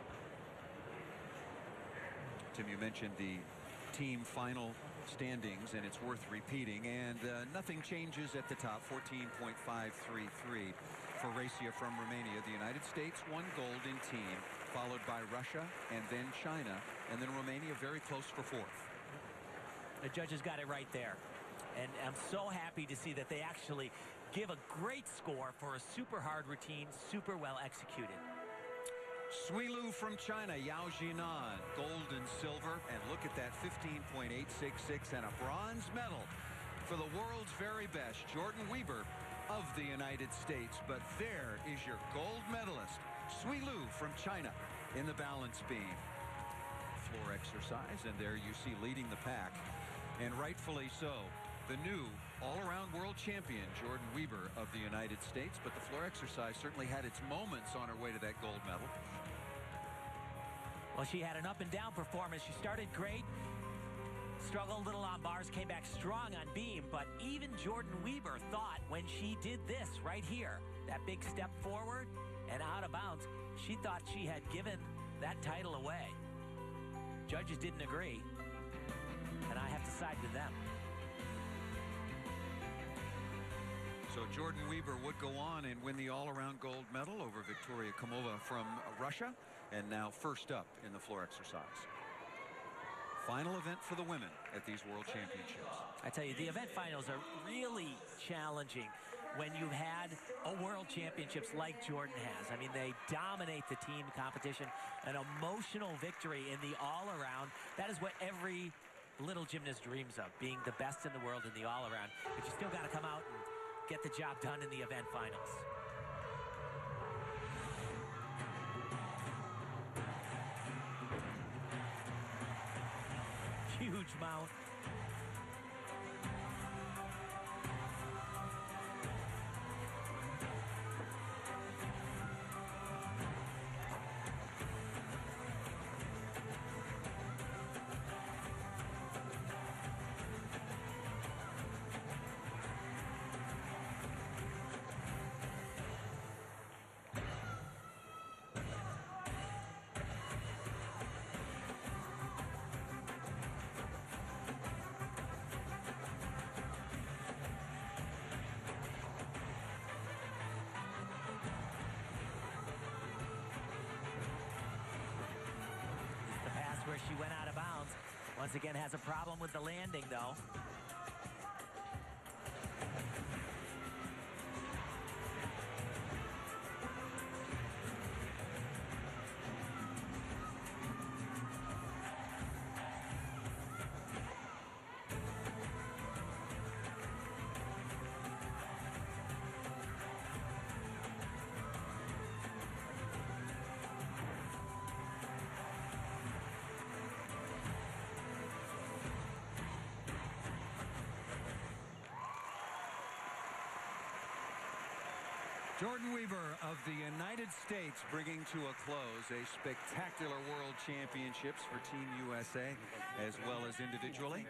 Tim, you mentioned the team final standings, and it's worth repeating, and nothing changes at the top. 14.533 for Recia from Romania. The United States, one gold in team, followed by Russia and then China, and then Romania very close for fourth. The judges got it right there, and I'm so happy to see that they actually give a great score for a super hard routine, super well executed. Sui Lu from China, Yao Jinan, gold and silver, and look at that 15.866 and a bronze medal for the world's very best, Jordan Weber of the United States. But there is your gold medalist, Sui Lu from China, in the balance beam. Floor exercise, and there you see leading the pack, and rightfully so, the new all-around world champion, Jordan Weber of the United States. But the floor exercise certainly had its moments on her way to that gold medal. Well, she had an up-and-down performance. She started great, struggled a little on bars, came back strong on beam, but even Jordan Weber thought when she did this right here, that big step forward and out of bounds, she thought she had given that title away. Judges didn't agree, and I have to side with them. So Jordan Weber would go on and win the all-around gold medal over Victoria Komova from Russia, and now first up in the floor exercise. Final event for the women at these World Championships. I tell you, the event finals are really challenging when you've had a World Championships like Jordan has. I mean, they dominate the team competition, an emotional victory in the all-around. That is what every little gymnast dreams of, being the best in the world in the all-around. But you still got to come out and get the job done in the event finals. Huge mount. Once again has a problem with the landing, though. Jordyn Wieber of the United States bringing to a close a spectacular World Championships for Team USA as well as individually.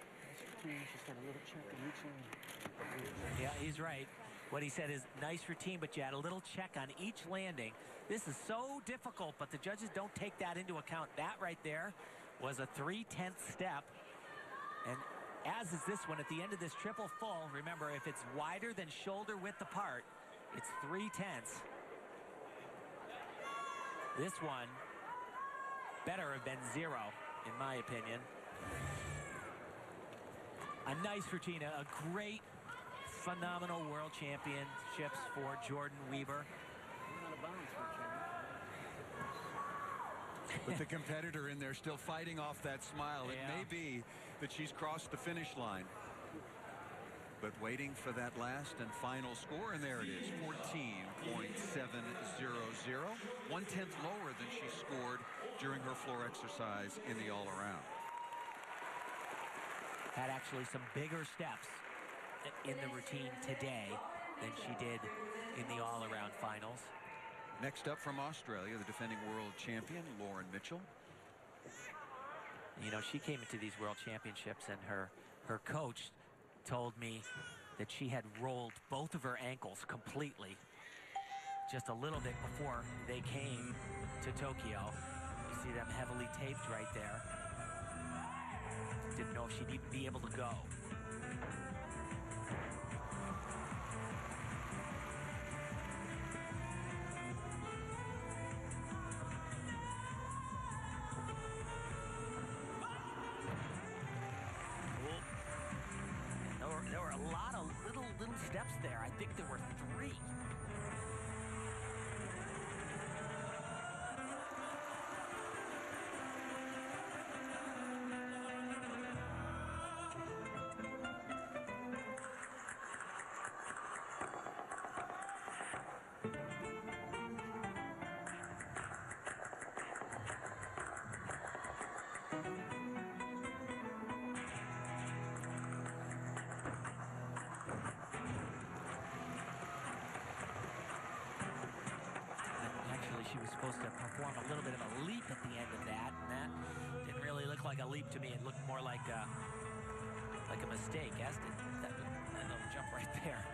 Yeah, he's right. What he said is nice routine, but you had a little check on each landing. This is so difficult, but the judges don't take that into account. That right there was a 3/10 step. And as is this one at the end of this triple full, remember, if it's wider than shoulder width apart, it's 3/10. This one better have been 0, in my opinion. A nice routine, a great, phenomenal World Championships for Jordyn Wieber. With the competitor in there still fighting off that smile, it may be that she's crossed the finish line. But waiting for that last and final score, and there it is, 14.700, 1/10 lower than she scored during her floor exercise in the all-around. Had actually some bigger steps in the routine today than she did in the all-around finals. Next up from Australia, the defending world champion, Lauren Mitchell. You know, she came into these World Championships and her coach told me that she had rolled both of her ankles completely just a little bit before they came to Tokyo. You see them heavily taped right there. Didn't know if she'd even be able to go. There were a lot of little steps there. I think there were 3. She was supposed to perform a little bit of a leap at the end of that, and that didn't really look like a leap to me. It looked more like a mistake, as did that little jump right there.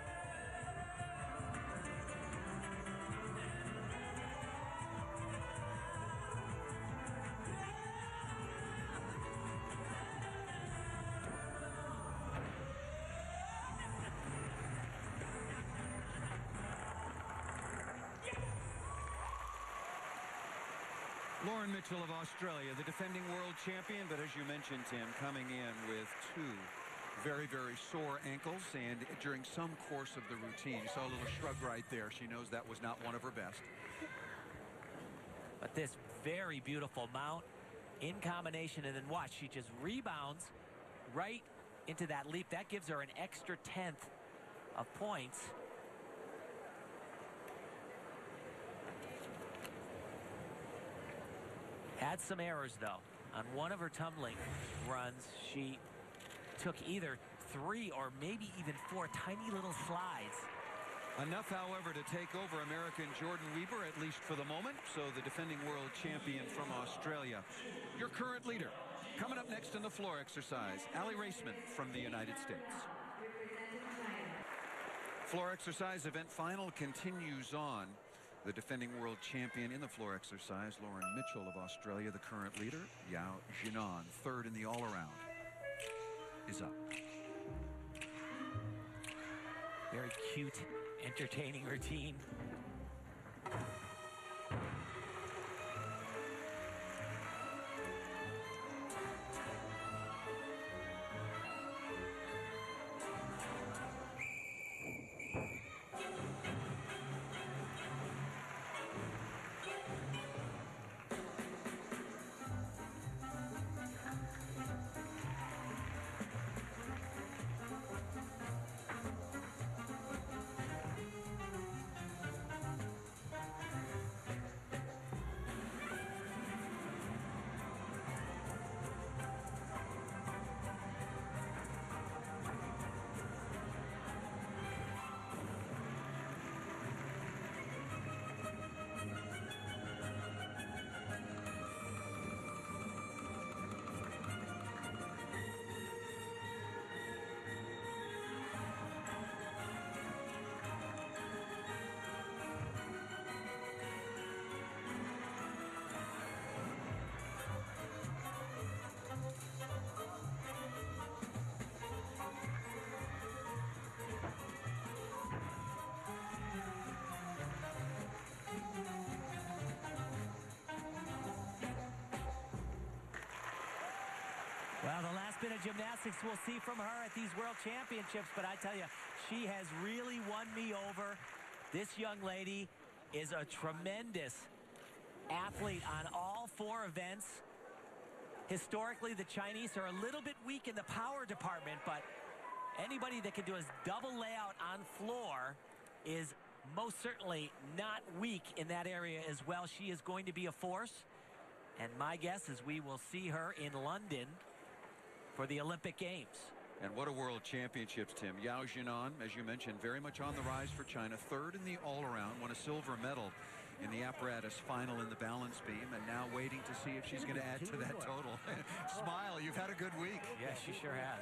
Lauren Mitchell of Australia, the defending world champion, but as you mentioned, Tim, coming in with 2 very, very sore ankles, and during some course of the routine, you saw a little shrug right there. She knows that was not one of her best. But this very beautiful mount in combination, and then watch, she just rebounds right into that leap. That gives her an extra 10th of points. Had some errors, though. On one of her tumbling runs, she took either 3 or maybe even 4 tiny little slides. Enough, however, to take over American Jordyn Wieber, at least for the moment. So the defending world champion from Australia, your current leader. Coming up next in the floor exercise, Aly Raisman from the United States. Floor exercise event final continues on. The defending world champion in the floor exercise, Lauren Mitchell of Australia, the current leader. Yao Jinan, third in the all-around, is up. Very cute, entertaining routine. of gymnastics we'll see from her at these World Championships, but I tell you, she has really won me over. This young lady is a tremendous athlete on all 4 events. Historically, the Chinese are a little bit weak in the power department, but anybody that can do a double layout on floor is most certainly not weak in that area as well. She is going to be a force, and my guess is we will see her in London for the Olympic Games. And what a World Championships, Tim. Yao Jinan, as you mentioned, very much on the rise for China. 3rd in the all-around, won a silver medal in the apparatus final in the balance beam, and now waiting to see if she's going to add to that total. Smile, you've had a good week. Yes, she sure has.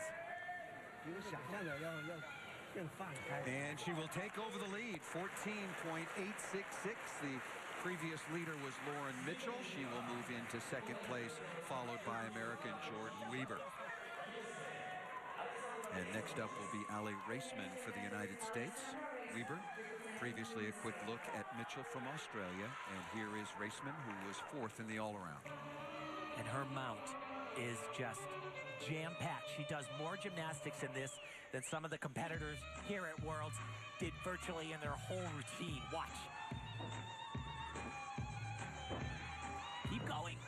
And she will take over the lead, 14.866. The previous leader was Lauren Mitchell. She will move into 2nd place, followed by American Jordan Weber. And next up will be Ali Raceman for the United States. Weber, previously a quick look at Mitchell from Australia. And here is Raceman, who was 4th in the all-around. And her mount is just jam-packed. She does more gymnastics in this than some of the competitors here at Worlds did virtually in their whole routine. Watch. Keep going.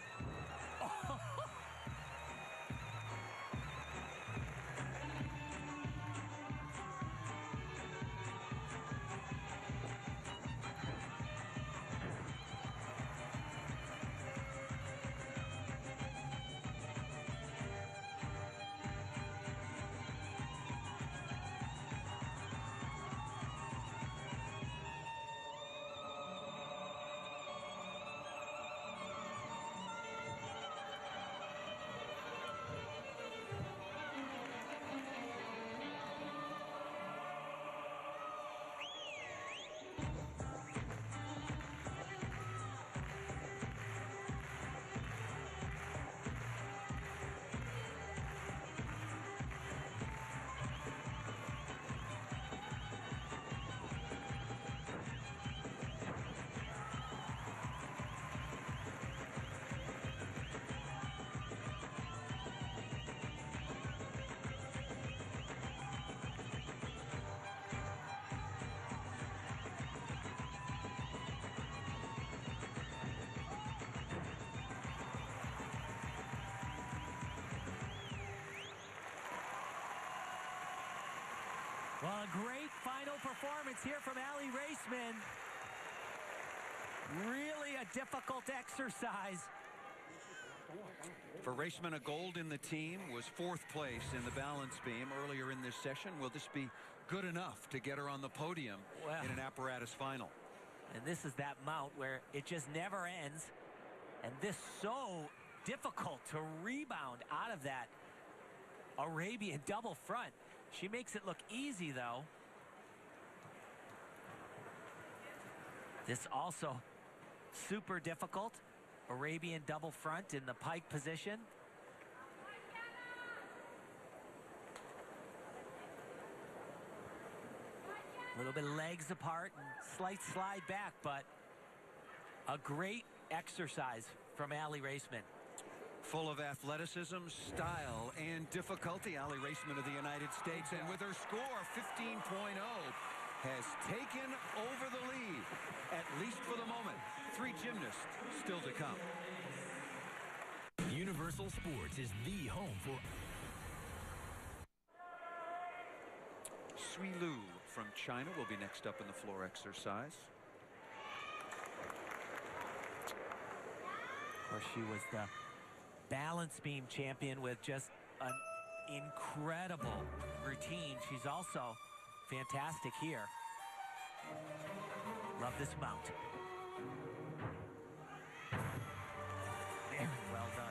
Well, a great final performance here from Ali Raceman. Really a difficult exercise. For Raceman, a gold in the team, was 4th place in the balance beam earlier in this session. Will this be good enough to get her on the podium in an apparatus final? And this is that mount where it just never ends. And this so difficult to rebound out of that Arabian double front. She makes it look easy, though. This also super difficult. Arabian double front in the pike position. A little bit of legs apart and slight slide back, but a great exercise from Ali Raceman. Full of athleticism, style, and difficulty, Ali Raceman of the United States, and with her score 15.0, has taken over the lead, at least for the moment. 3 gymnasts still to come. Universal Sports is the home for Sui Lu from China will be next up in the floor exercise. Of course, she was the balance beam champion with just an incredible routine. She's also fantastic here. Love this mount. Very well done.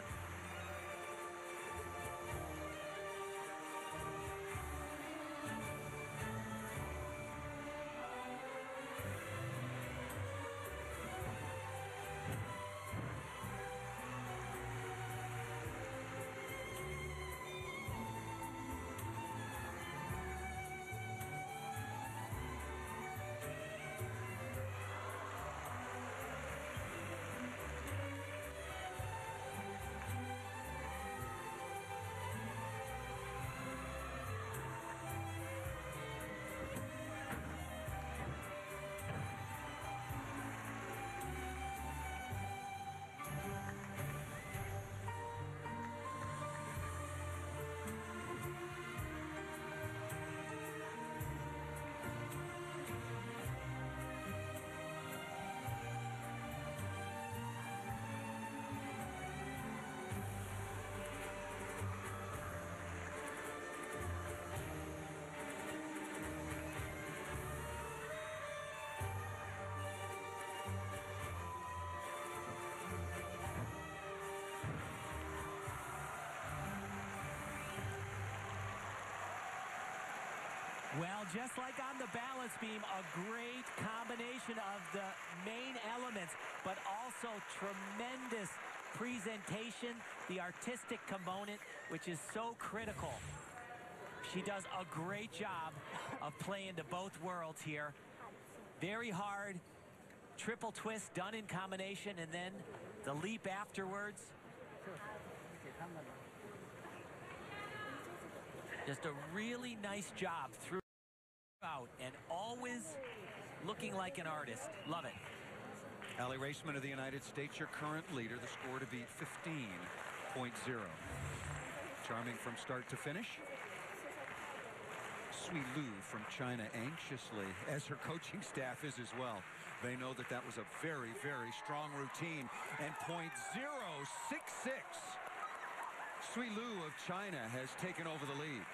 Well, just like on the balance beam, a great combination of the main elements, but also tremendous presentation, the artistic component, which is so critical. She does a great job of playing to both worlds here. Very hard, triple twist done in combination, and then the leap afterwards. Just a really nice job throughout, and always looking like an artist. Love it. Aly Raisman of the United States, your current leader. The score to be 15.0. Charming from start to finish. Sui Lu from China anxiously, as her coaching staff is as well. They know that that was a very, very strong routine. And .066. Sui Lu of China has taken over the lead.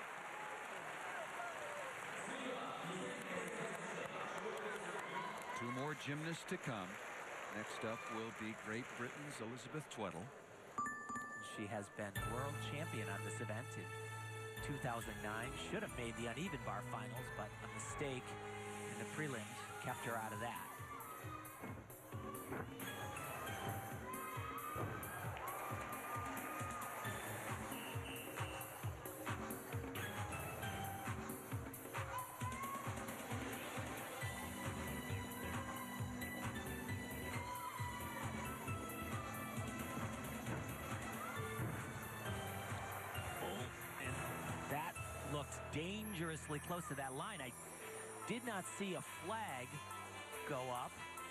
Two more gymnasts to come. Next up will be Great Britain's Elizabeth Tweddle. She has been world champion on this event in 2009. Should have made the uneven bar finals, but a mistake in the prelims kept her out of that. Dangerously close to that line. I did not see a flag go up.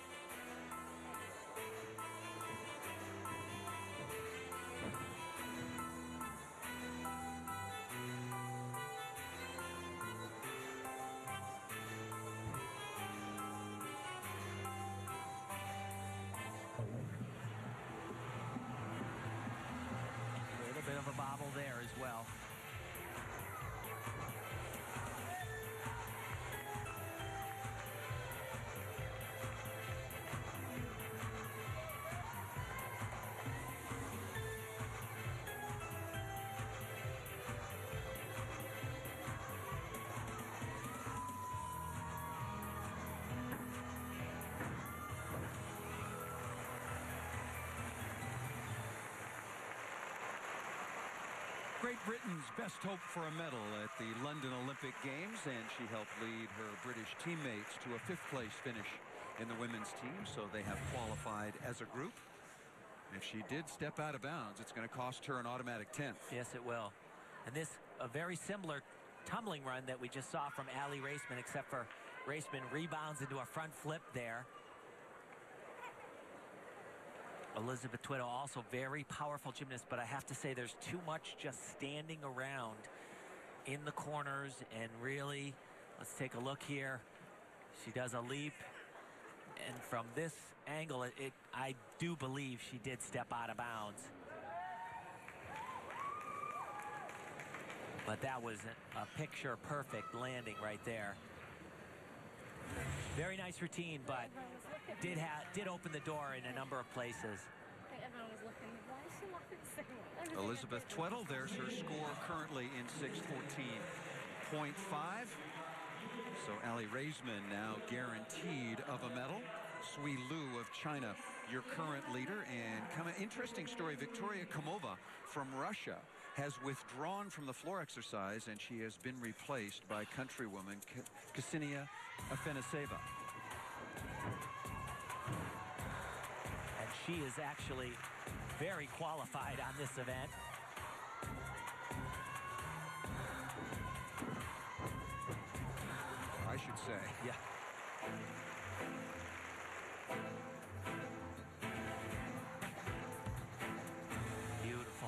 A little bit of a bobble there as well. Great Britain's best hope for a medal at the London Olympic Games, and she helped lead her British teammates to a 5th place finish in the women's team, so they have qualified as a group. If she did step out of bounds, it's going to cost her an automatic 10th. Yes, it will. And this, a very similar tumbling run that we just saw from Aly Raisman, except for Raisman rebounds into a front flip there. Elizabeth Tweddle, also very powerful gymnast, but I have to say there's too much just standing around in the corners. And really, let's take a look here. She does a leap, and from this angle, I do believe she did step out of bounds. But that was a picture perfect landing right there. Very nice routine, but did open the door in a number of places. Everyone was looking. Why is she laughing so much? Elizabeth Tweddle, there's her score currently in 6:14.5. So Aly Raisman now guaranteed of a medal. Sui Lu of China, your current leader. And interesting story, Victoria Komova from Russia has withdrawn from the floor exercise, and she has been replaced by countrywoman Ksenia Afenaseva. And she is actually very qualified on this event. I should say. Yeah. Beautiful.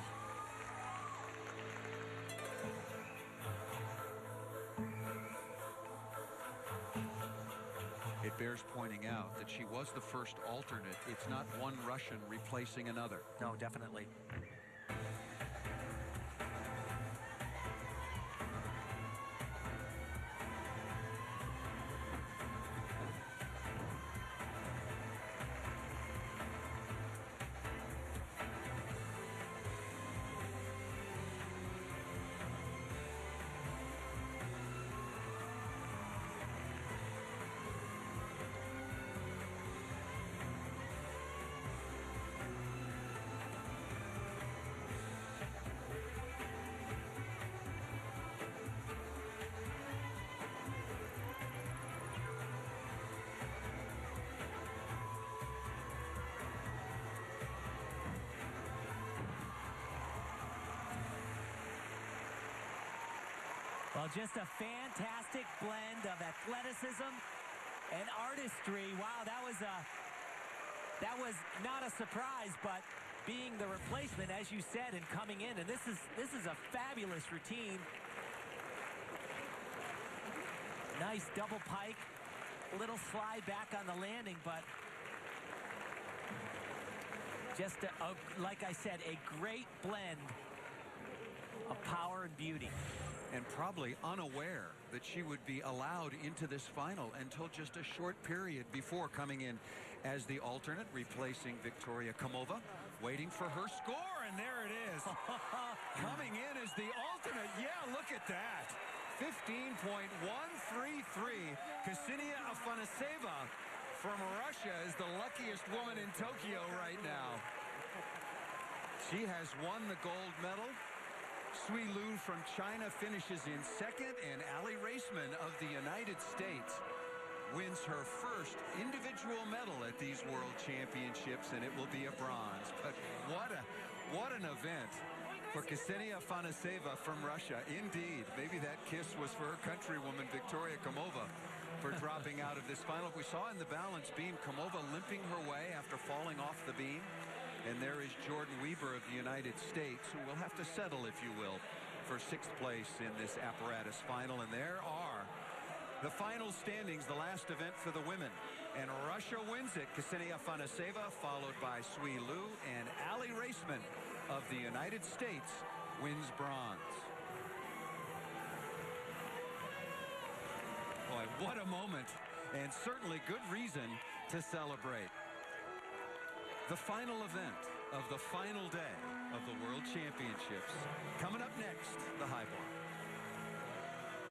It bears pointing out that she was the first alternate. It's not one Russian replacing another. No, definitely. Well, just a fantastic blend of athleticism and artistry. Wow, that was not a surprise, but being the replacement, as you said, and coming in, and this is a fabulous routine. Nice double pike, little slide back on the landing, but just like I said, a great blend of power and beauty. And probably unaware that she would be allowed into this final until just a short period before coming in as the alternate, replacing Victoria Komova, waiting for her score, and there it is. Coming in as the alternate. Yeah, look at that. 15.133. Ksenia Afanaseva from Russia is the luckiest woman in Tokyo right now. She has won the gold medal. Sui Lu from China finishes in second, and Ali Raceman of the United States wins her first individual medal at these World Championships, and it will be a bronze. But what an event for Ksenia Afanaseva from Russia. Indeed, maybe that kiss was for her countrywoman Victoria Komova for dropping out of this final. We saw in the balance beam Komova limping her way after falling off the beam. And there is Jordan Weber of the United States, who will have to settle, if you will, for sixth place in this apparatus final. And there are the final standings, the last event for the women. And Russia wins it. Ksenia Afanaseva, followed by Sui Lu, and Ali Raceman of the United States wins bronze. Boy, what a moment, and certainly good reason to celebrate. The final event of the final day of the World Championships. Coming up next, the high bar.